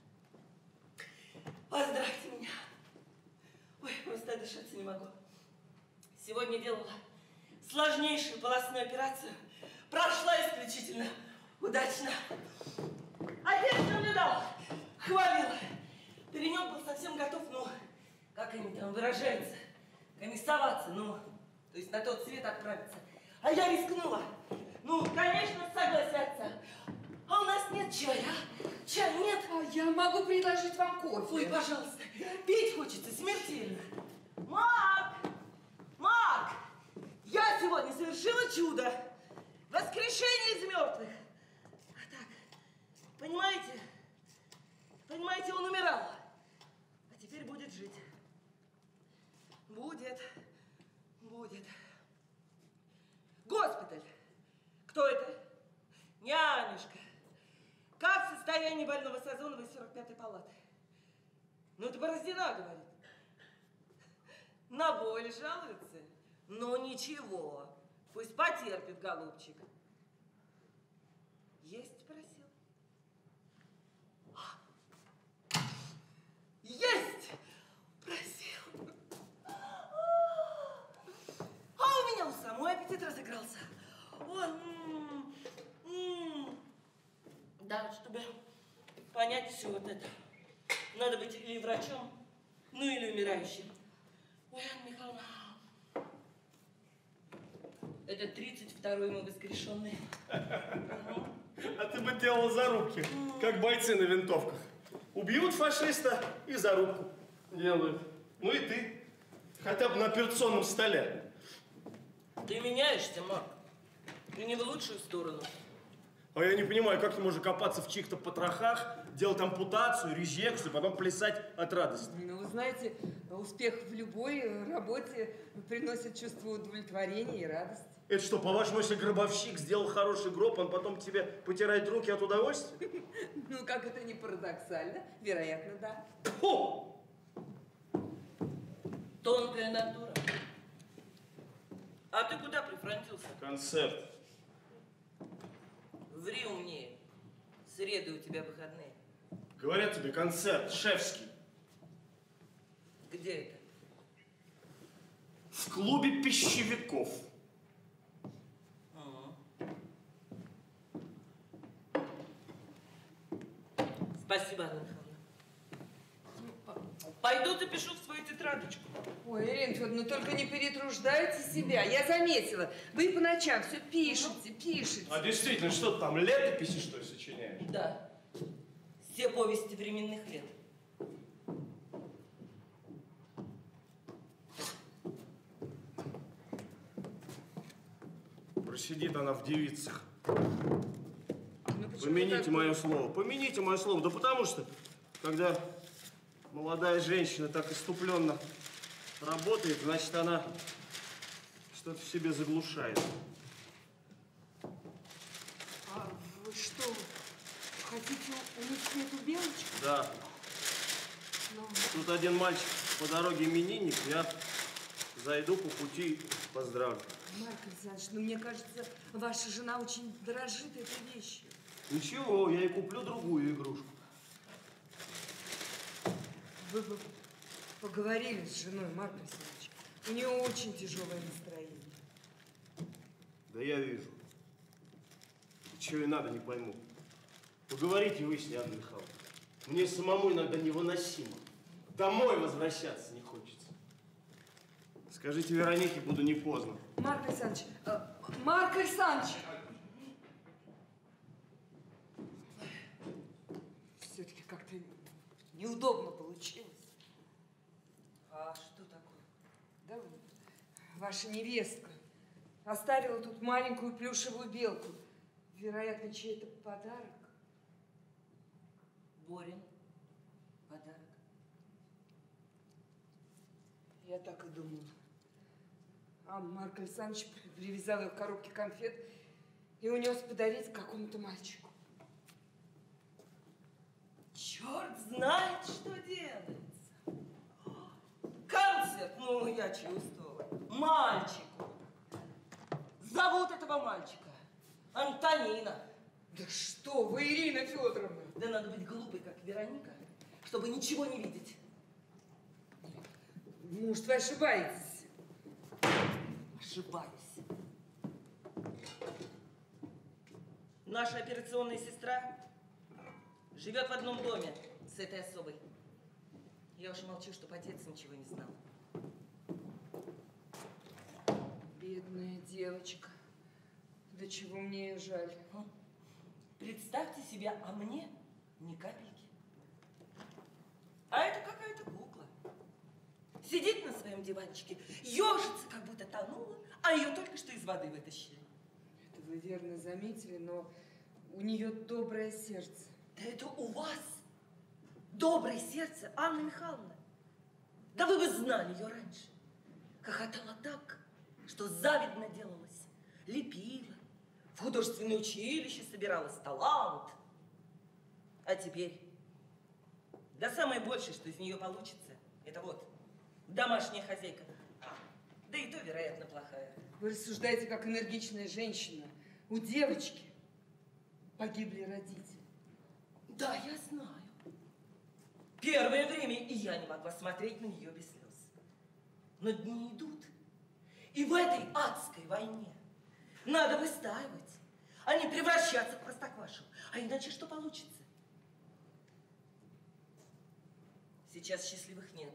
Поздравьте меня. Ой, просто дышаться не могу. Сегодня делала сложнейшую полостную операцию. Прошла исключительно удачно. Отец наблюдал, хвалил. Перенек был совсем готов, ну, как они там выражаются, комиссоваться, ну, то есть на тот свет отправиться. А я рискнула. Ну, конечно, согласятся. А у нас нет чая, а? Чая нет. А я могу предложить вам кофе. Ой, пожалуйста, пить хочется смертельно. Мак, я сегодня совершила чудо. Воскрешение из мертвых. А так, понимаете, он умирал, а теперь будет жить. Будет. госпиталь. Кто это? Нянюшка. Как состояние больного Сазонова из 45-й палаты? Ну, это Бороздина говорит. На боль жалуется? Ну, ничего. Пусть потерпит, голубчик. Есть просил? Есть! Просил. А у меня у самой аппетит разыгрался. Да, чтобы понять все вот это, надо быть или врачом, ну или умирающим. Ой, Анна Михайловна, это 32-й мы воскрешенный. А ты бы делала зарубки, как бойцы на винтовках. Убьют фашиста и зарубку делают. Ну и ты, хотя бы на операционном столе. Ты меняешься, Марк, и не в лучшую сторону. А я не понимаю, как ты можешь копаться в чьих-то потрохах, делать ампутацию, резекцию, потом плясать от радости. Ну, вы знаете, успех в любой работе приносит чувство удовлетворения и радости. Это что, по-вашему, если гробовщик сделал хороший гроб, он потом тебе потирает руки от удовольствия? Ну, как это не парадоксально, вероятно, да. Фу! Тонкая натура. А ты куда прифронтился? Концерт. Ври умнее. В среду у тебя выходные. Говорят тебе, концерт шефский. Где это? В клубе пищевиков. Спасибо, Анна Михайловна. Пойду запишу в свою тетрадочку. Ой, Ирина Федоровна, только не перетруждайте себя. Я заметила, вы по ночам все пишете. А действительно, что ты там, летописи, что ли, сочиняешь? Да. Все повести временных лет. Просидит она в девицах. Ну, Помяните мое слово, помяните мое слово. Да потому что, когда молодая женщина так иступленно работает, значит, она что-то в себе заглушает. А вы что, хотите унести эту белочку? Да. Ну, Тут один мальчик по дороге именинник, я зайду по пути, поздравлю. Марк Александрович, ну мне кажется, ваша жена очень дорожит этой вещью. Ничего, я ей куплю другую игрушку. Вы бы поговорили с женой, Марк Александрович. У нее очень тяжелое настроение. Да я вижу. Чего ей надо, не пойму. Поговорите вы с ней, Анна Михайловна. Мне самому иногда невыносимо. Домой возвращаться не хочется. Скажите Веронике, буду не поздно. Марк Александрович, Марк Александрович! Все-таки как-то неудобно получилось. А что такое? Да, ваша невестка оставила тут маленькую плюшевую белку. Вероятно, чей-то подарок. Борин. Подарок. Я так и думала. А Марк Александрович привязал ее к коробке конфет и унес подарить какому-то мальчику. Черт знает, что делается. Концерт, ну, я чувствовала. Мальчику. Зовут этого мальчика Антонина. Да что вы, Ирина Федоровна! Да надо быть глупой, как Вероника, чтобы ничего не видеть. Может, вы ошибаетесь? Ошибаюсь. Наша операционная сестра живет в одном доме с этой особой. Я уж молчу, чтобы отец ничего не знал. Бедная девочка. Да чего мне ее жаль. Представьте себе, а мне ни капельки. А это какая-то кукла. Сидит на своем диванчике, ежится, как будто тонула, а ее только что из воды вытащили. Это вы верно заметили, но у нее доброе сердце. Да это у вас доброе сердце, Анна Михайловна. Да вы бы знали ее раньше. Хохотала так, что завидно делалось. лепила, в художественное училище собиралась, талант. А теперь, да самое большее, что из нее получится, это вот домашняя хозяйка. Да и то, вероятно, плохая. Вы рассуждаете, как энергичная женщина. У девочки погибли родители. Да, я знаю. Первое время и я не могла смотреть на нее без слез. Но дни идут. И в этой адской войне надо выстаивать, а не превращаться в простоквашу. А иначе что получится? Сейчас счастливых нет.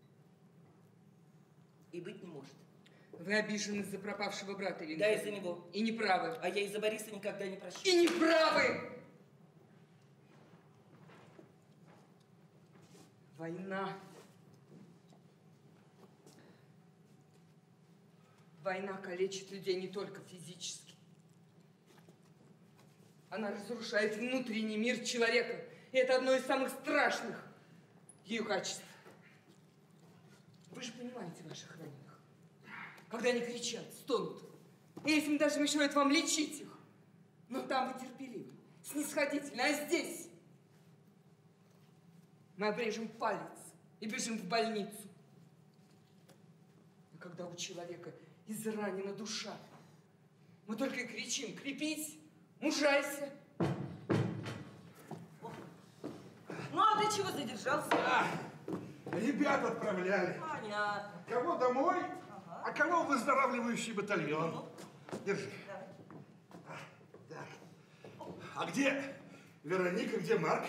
И быть не может. Вы обижены из-за пропавшего брата, Ирина? Да, из-за него. И не правы. А я из-за Бориса никогда не прощу. И не правы! Война. Война калечит людей не только физически. Она разрушает внутренний мир человека. И это одно из самых страшных ее качеств. Вы же понимаете ваших раненых, когда они кричат, стонут. И этим даже мешает вам лечить их. Но там вы терпеливы, снисходительны, а здесь мы обрежем палец и бежим в больницу. А когда у человека изранена душа, мы только и кричим: крепись, мужайся. Ну, а ты чего задержался? Ребят отправляли. Понятно. Кого домой, а кого в выздоравливающий батальон. Держи. Да. А где Вероника, где Марк?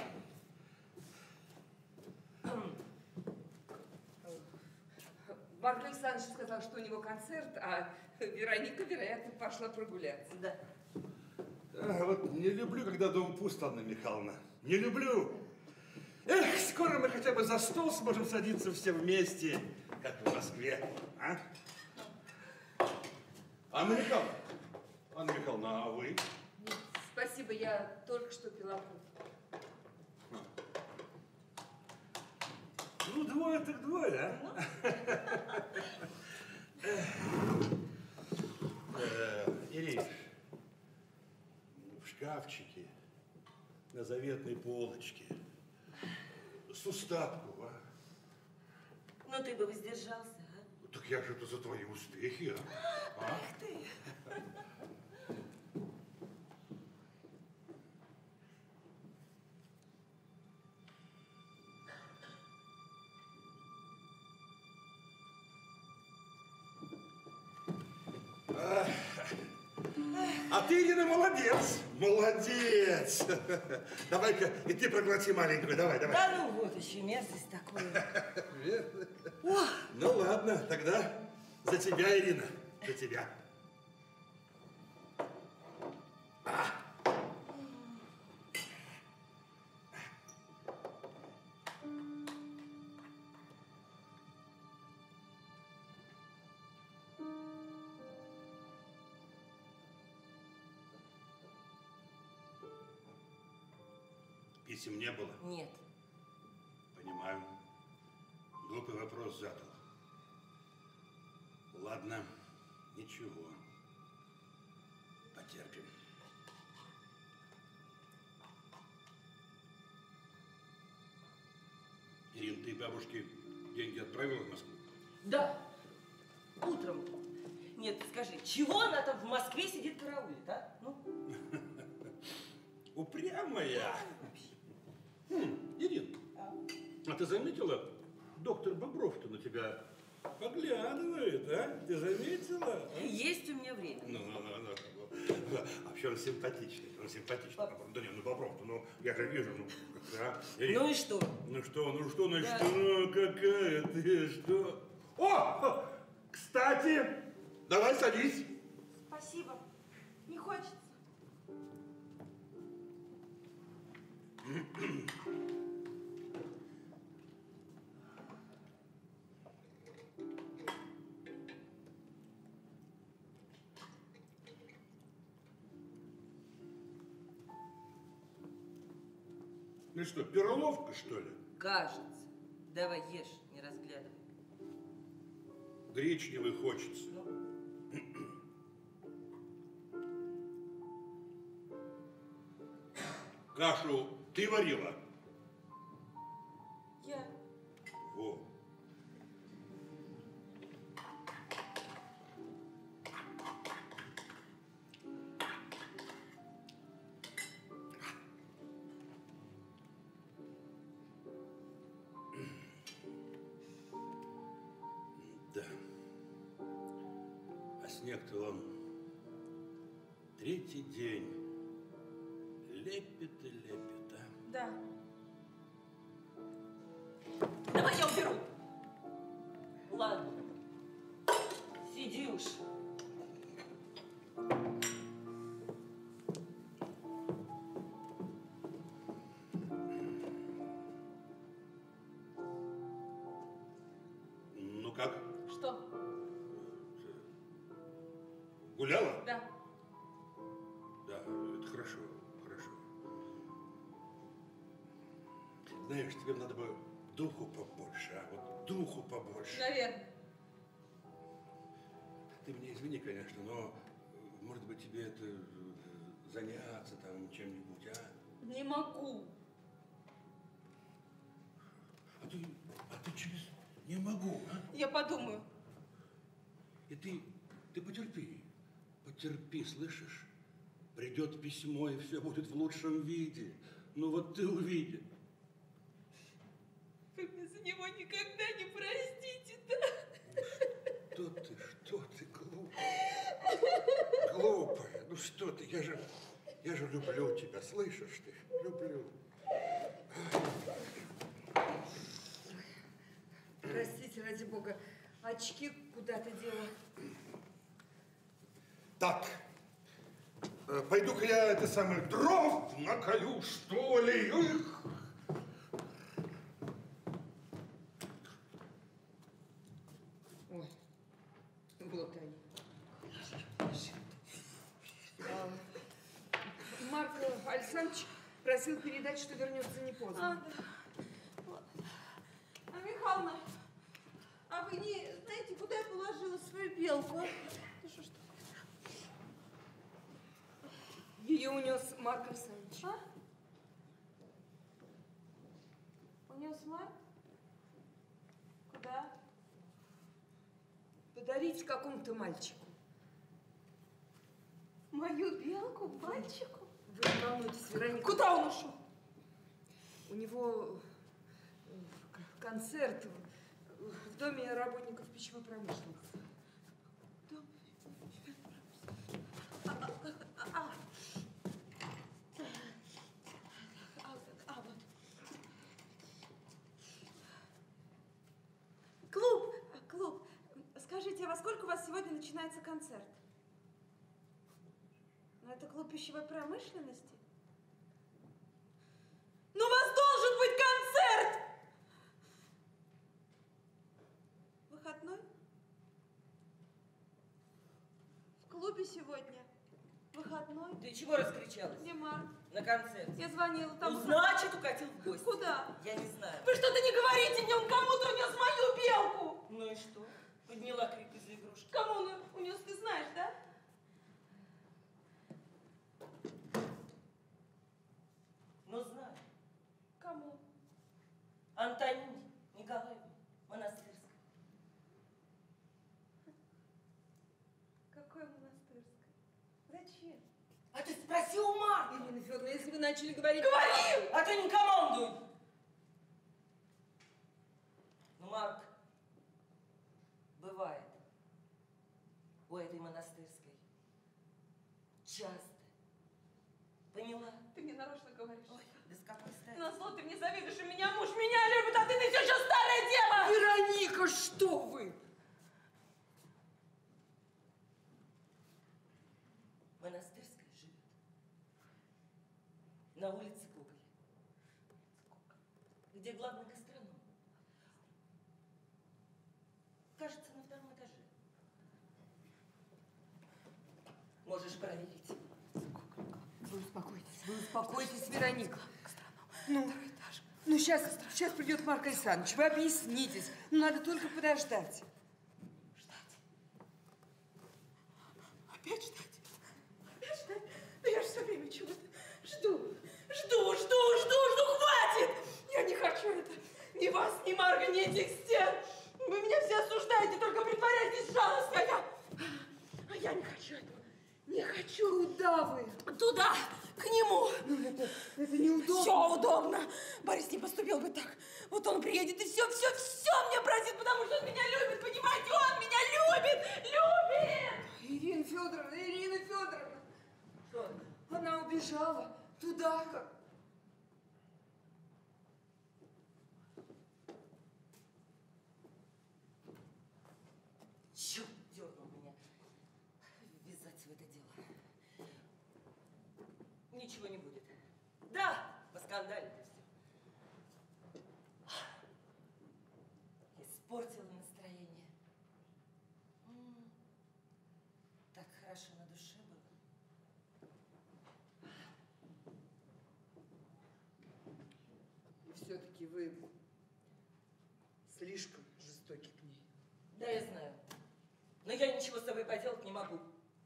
Марк Александрович сказал, что у него концерт, а Вероника, вероятно, пошла прогуляться. Да. Вот не люблю, когда дом пуст, Анна Михайловна. Не люблю. Эх, скоро мы хотя бы за стол сможем садиться все вместе, как в Москве. А? Анна Михайловна, а вы? Нет, спасибо, я только что пила кофе. Ну, двое так двое, а? Ириш, в шкафчике, на заветной полочке, сустапку, а? Ну, ты бы воздержался, а? Так я же это за твои успехи, а? Ах ты! А ты, Ирина, молодец! Молодец! Давай-ка и ты проглоти маленькую, давай. Да ну вот еще мерзость такую. Верно. Ну ладно, тогда за тебя, Ирина, за тебя. Писем не было? Нет. Понимаю. Глупый вопрос задал. Ладно, ничего. Потерпим. Ирин, ты бабушке деньги отправила в Москву? Да. Утром. Нет, скажи, чего она там в Москве сидит караулит, а? Ну? Упрямая. Ирин, а ты заметила, доктор Бобров-то на тебя поглядывает, а? Ты заметила? Есть у меня время. Ну. А вообще он симпатичный, Да не, ну Бобров-то, ну я же вижу, ну как-то, а? Ирин, Ну и что? Ну какая ты, что? О, кстати, давай садись. Спасибо. Не хочется. Ну что, перловка, что ли? Кажется. Давай ешь, не разглядывай. Гречневый хочется. Кашу ты варила? Я. Во. Да. А снег-то он третий день лепит и лепит, а? Да. Давай я уберу. Ладно. Сиди уж. Ну как? Что? Гуляла? Да. Да, это хорошо, хорошо. Знаешь, тебе надо бы духу побольше, а вот духу побольше. Наверное. Ты меня извини, конечно, но, может быть, тебе это заняться там чем-нибудь, а? Не могу. А ты через не могу, а? Я подумаю. И ты потерпи, потерпи, слышишь? Придет письмо, и все будет в лучшем виде. Ну вот ты увидишь. Вы мне за него никогда не простите, да? Что ты, глупая. Глупая, ну что ты, я же люблю тебя, слышишь ты? Люблю. Простите, ради бога, очки куда ты дела? Так, пойду-ка я это самое дров наколю, что ли. Эх. Ой, вот они. Марк Александрович просил передать, что вернется не поздно. А, Михайловна, а вы не знаете, куда я положила свою белку? А? Ну что ж такое? Ее унес Марк Александрович. А? Унес Марк? Куда? Подарить какому-то мальчику. Мою белку мальчику? Вы не волнуйтесь, Вероника. Куда он ушел? У него концерт в доме работников пищевой промышленности. Клуб. Скажите, а во сколько у вас сегодня начинается концерт? Ну, это клуб пищевой промышленности? Ну, у вас должен быть концерт! Выходной? В клубе сегодня. Выходной. Ты чего раскричалась? Где Марк? На концерт. Я звонила там. Ну, значит, укатил в гости. Куда? Я не знаю. Вы что-то не говорите мне, он кому-то унес мою белку! Ну и что? Подняла крик из-за игрушки. Кому он унес, ты знаешь, да? Ну, знаю. Кому? Антонине Николаевне Монастырской. Какой монастырской? Зачем? А ты спроси у Марка. Ирина Федоровна, если вы начали говорить... Говори! А ты не командуй! Ну, Марк, бывает у этой монастырской часто. Поняла? Ты мне нарочно говоришь. Ой, да с какой стати? Назло ты мне завидуешь, у меня муж меня любит, а ты все еще старая дева! Вероника, что вы? Монастырская живет на улице Гоголя, где главный гастроном. Кажется, на втором этаже. Можешь проверить. Вы успокойтесь, Вероника. Ну, сейчас придет Марк Александрович, вы объяснитесь. Ну, надо только подождать. Опять ждать? Опять ждать? Да я же все время чего-то жду. вне этих стен. Вы меня все осуждаете, только притворяйтесь жалостью. А я не хочу этого. Не хочу. Куда вы? Туда, к нему. Это неудобно. Все удобно. Борис не поступил бы так. Вот он приедет и все мне простит, потому что он меня любит, понимаете? Он меня любит. Ирина Федоровна. Что? Она убежала туда, как... Черт дернул меня ввязаться в это дело. Ничего не будет. Да, поскандалите все. Испортила настроение. Так хорошо на душе было. Все-таки вы слишком жестоки к ней. Да, я знаю. Но я ничего с собой поделать не могу.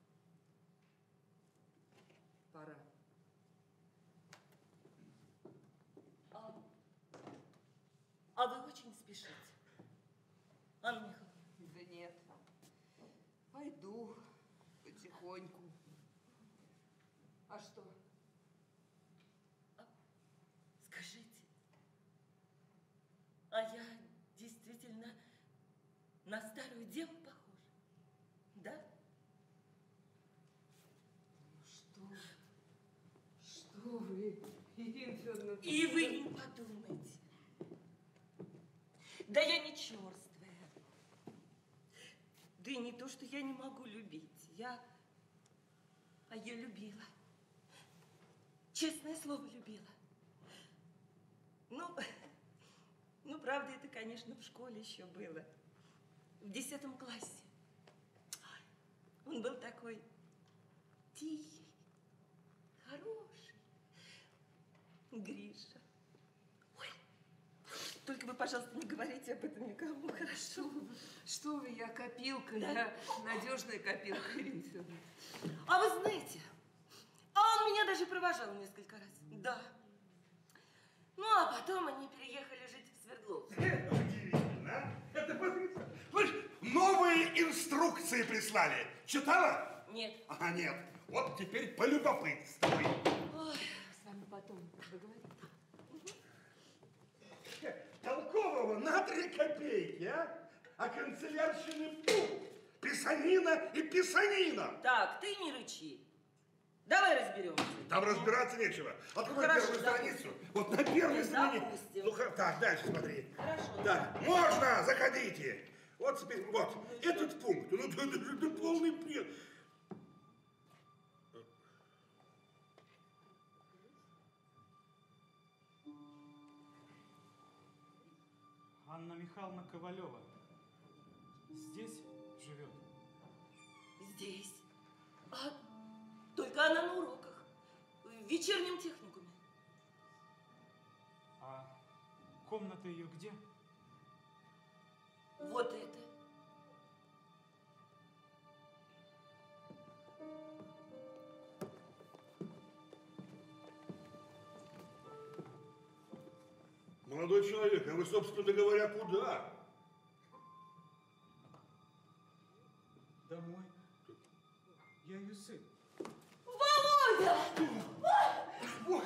Пора. А вы очень спешите, Анна Михайловна? Да нет. Пойду потихоньку. А что? Скажите, а я действительно на старую деву похожа? Да? Что вы, Ирина Федоровна? И вы не подумайте. Да я не черствая. Да и не то, что я не могу любить. Я любила. Честное слово, любила. Ну, правда, это, конечно, в школе еще было. В 10 классе. Он был такой тихий, хороший. Гриша. Ой, только вы, пожалуйста, не говорите об этом никому, хорошо? Что вы, я копилка, Да. я надежная копилка, Ирина Федоровна. А вы знаете, он меня даже провожал несколько раз. Да. Ну, а потом они переехали жить в Свердловск. Это удивительно, а? Это потрясающе. Слышь, новые инструкции прислали. Читала? Нет. А, нет. Вот теперь полюбопытствуй. Ой. С вами потом поговорим. Толкового на 3 копейки, а? А канцелярщины писанина и писанина. Так, ты не рычи. Давай разберемся. Там разбираться нечего. Открой хорошо, первую допустим. страницу. Вот на первой странице. Допустим. Ну, так, дальше смотри. Хорошо. Да, можно, заходите. Вот теперь, вот, этот пункт. Ну, это полный бред. Анна Михайловна Ковалева здесь живет? Здесь. А только она на уроках. В вечернем техникуме. А комната ее где? Вот это. Молодой человек, а вы, собственно говоря, куда? Домой. Я ее сын. Володя! Вот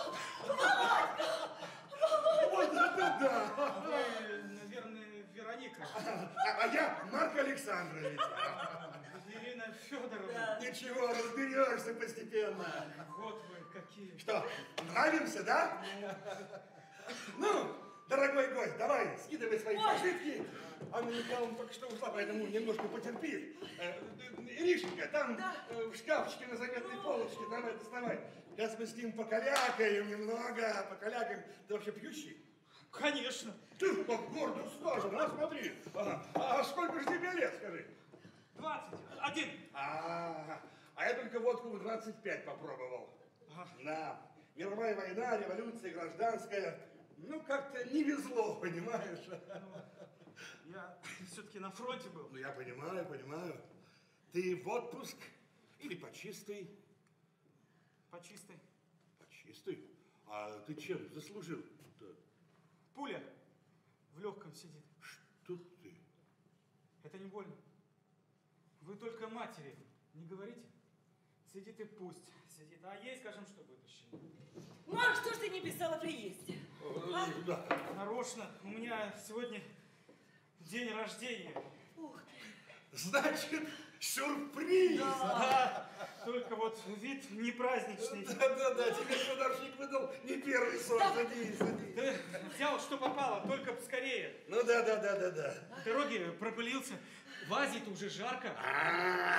это да! Вы, наверное, Вероника. А я Марк Александрович. Ирина Федоровна. Ничего, разберешься постепенно. Вот вы какие. Что, нравимся, да? Ну, дорогой гость, давай, скидывай свои пожитки. Анна Михайловна только что ушла, поэтому немножко потерпи. Иришенька, там в шкафчике на заветной полочке, там это доставай. Сейчас мы с ним покалякаем немного, покалякаем. Ты вообще пьющий? Конечно. Ты как гордо сказано, смотри. А сколько же тебе лет, скажи? 21. А я только водку в 25 попробовал. Да. Мировая война, революция, гражданская. Ну, как-то не везло, понимаешь? Я все-таки на фронте был. Ну, я понимаю. Ты в отпуск или по чистой? По чистой. По чистой? А ты чем заслужил-то? Пуля в легком сидит. Что ты? Это не больно. Вы только матери не говорите. Сидит и пусть сидит. А ей скажем, что вытащили. Ну, а что ж ты не писал о приезде? А? Да. Нарочно. У меня сегодня день рождения. Ух ты. Значит, сюрприз! Да. Только вот вид не праздничный. Да, тебе подарочник выдал не первый сорт. Садись, садись. Да, взял, что попало, только скорее. Ну да. В дороге пропылился. В Азии-то уже жарко. А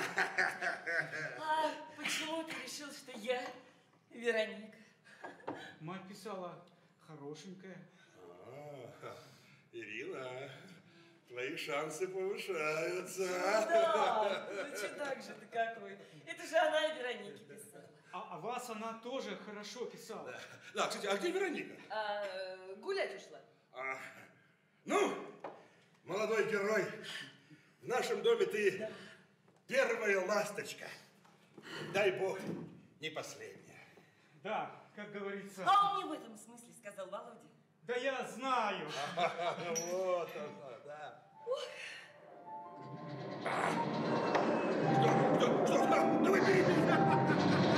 почему ты решил, что я Вероника? Мать писала, хорошенькая. Ирина, твои шансы повышаются. Да, ну чудак же ты какой. Это же она и Веронике писала. А вас она тоже хорошо писала. Да, кстати, а где Вероника? Гулять ушла. Ну, молодой герой, в нашем доме ты первая ласточка. Дай бог, не последняя. Да, как говорится. А он не в этом смысле сказал Володя. Да я знаю. Вот оно, да. Что? Давай перейдем.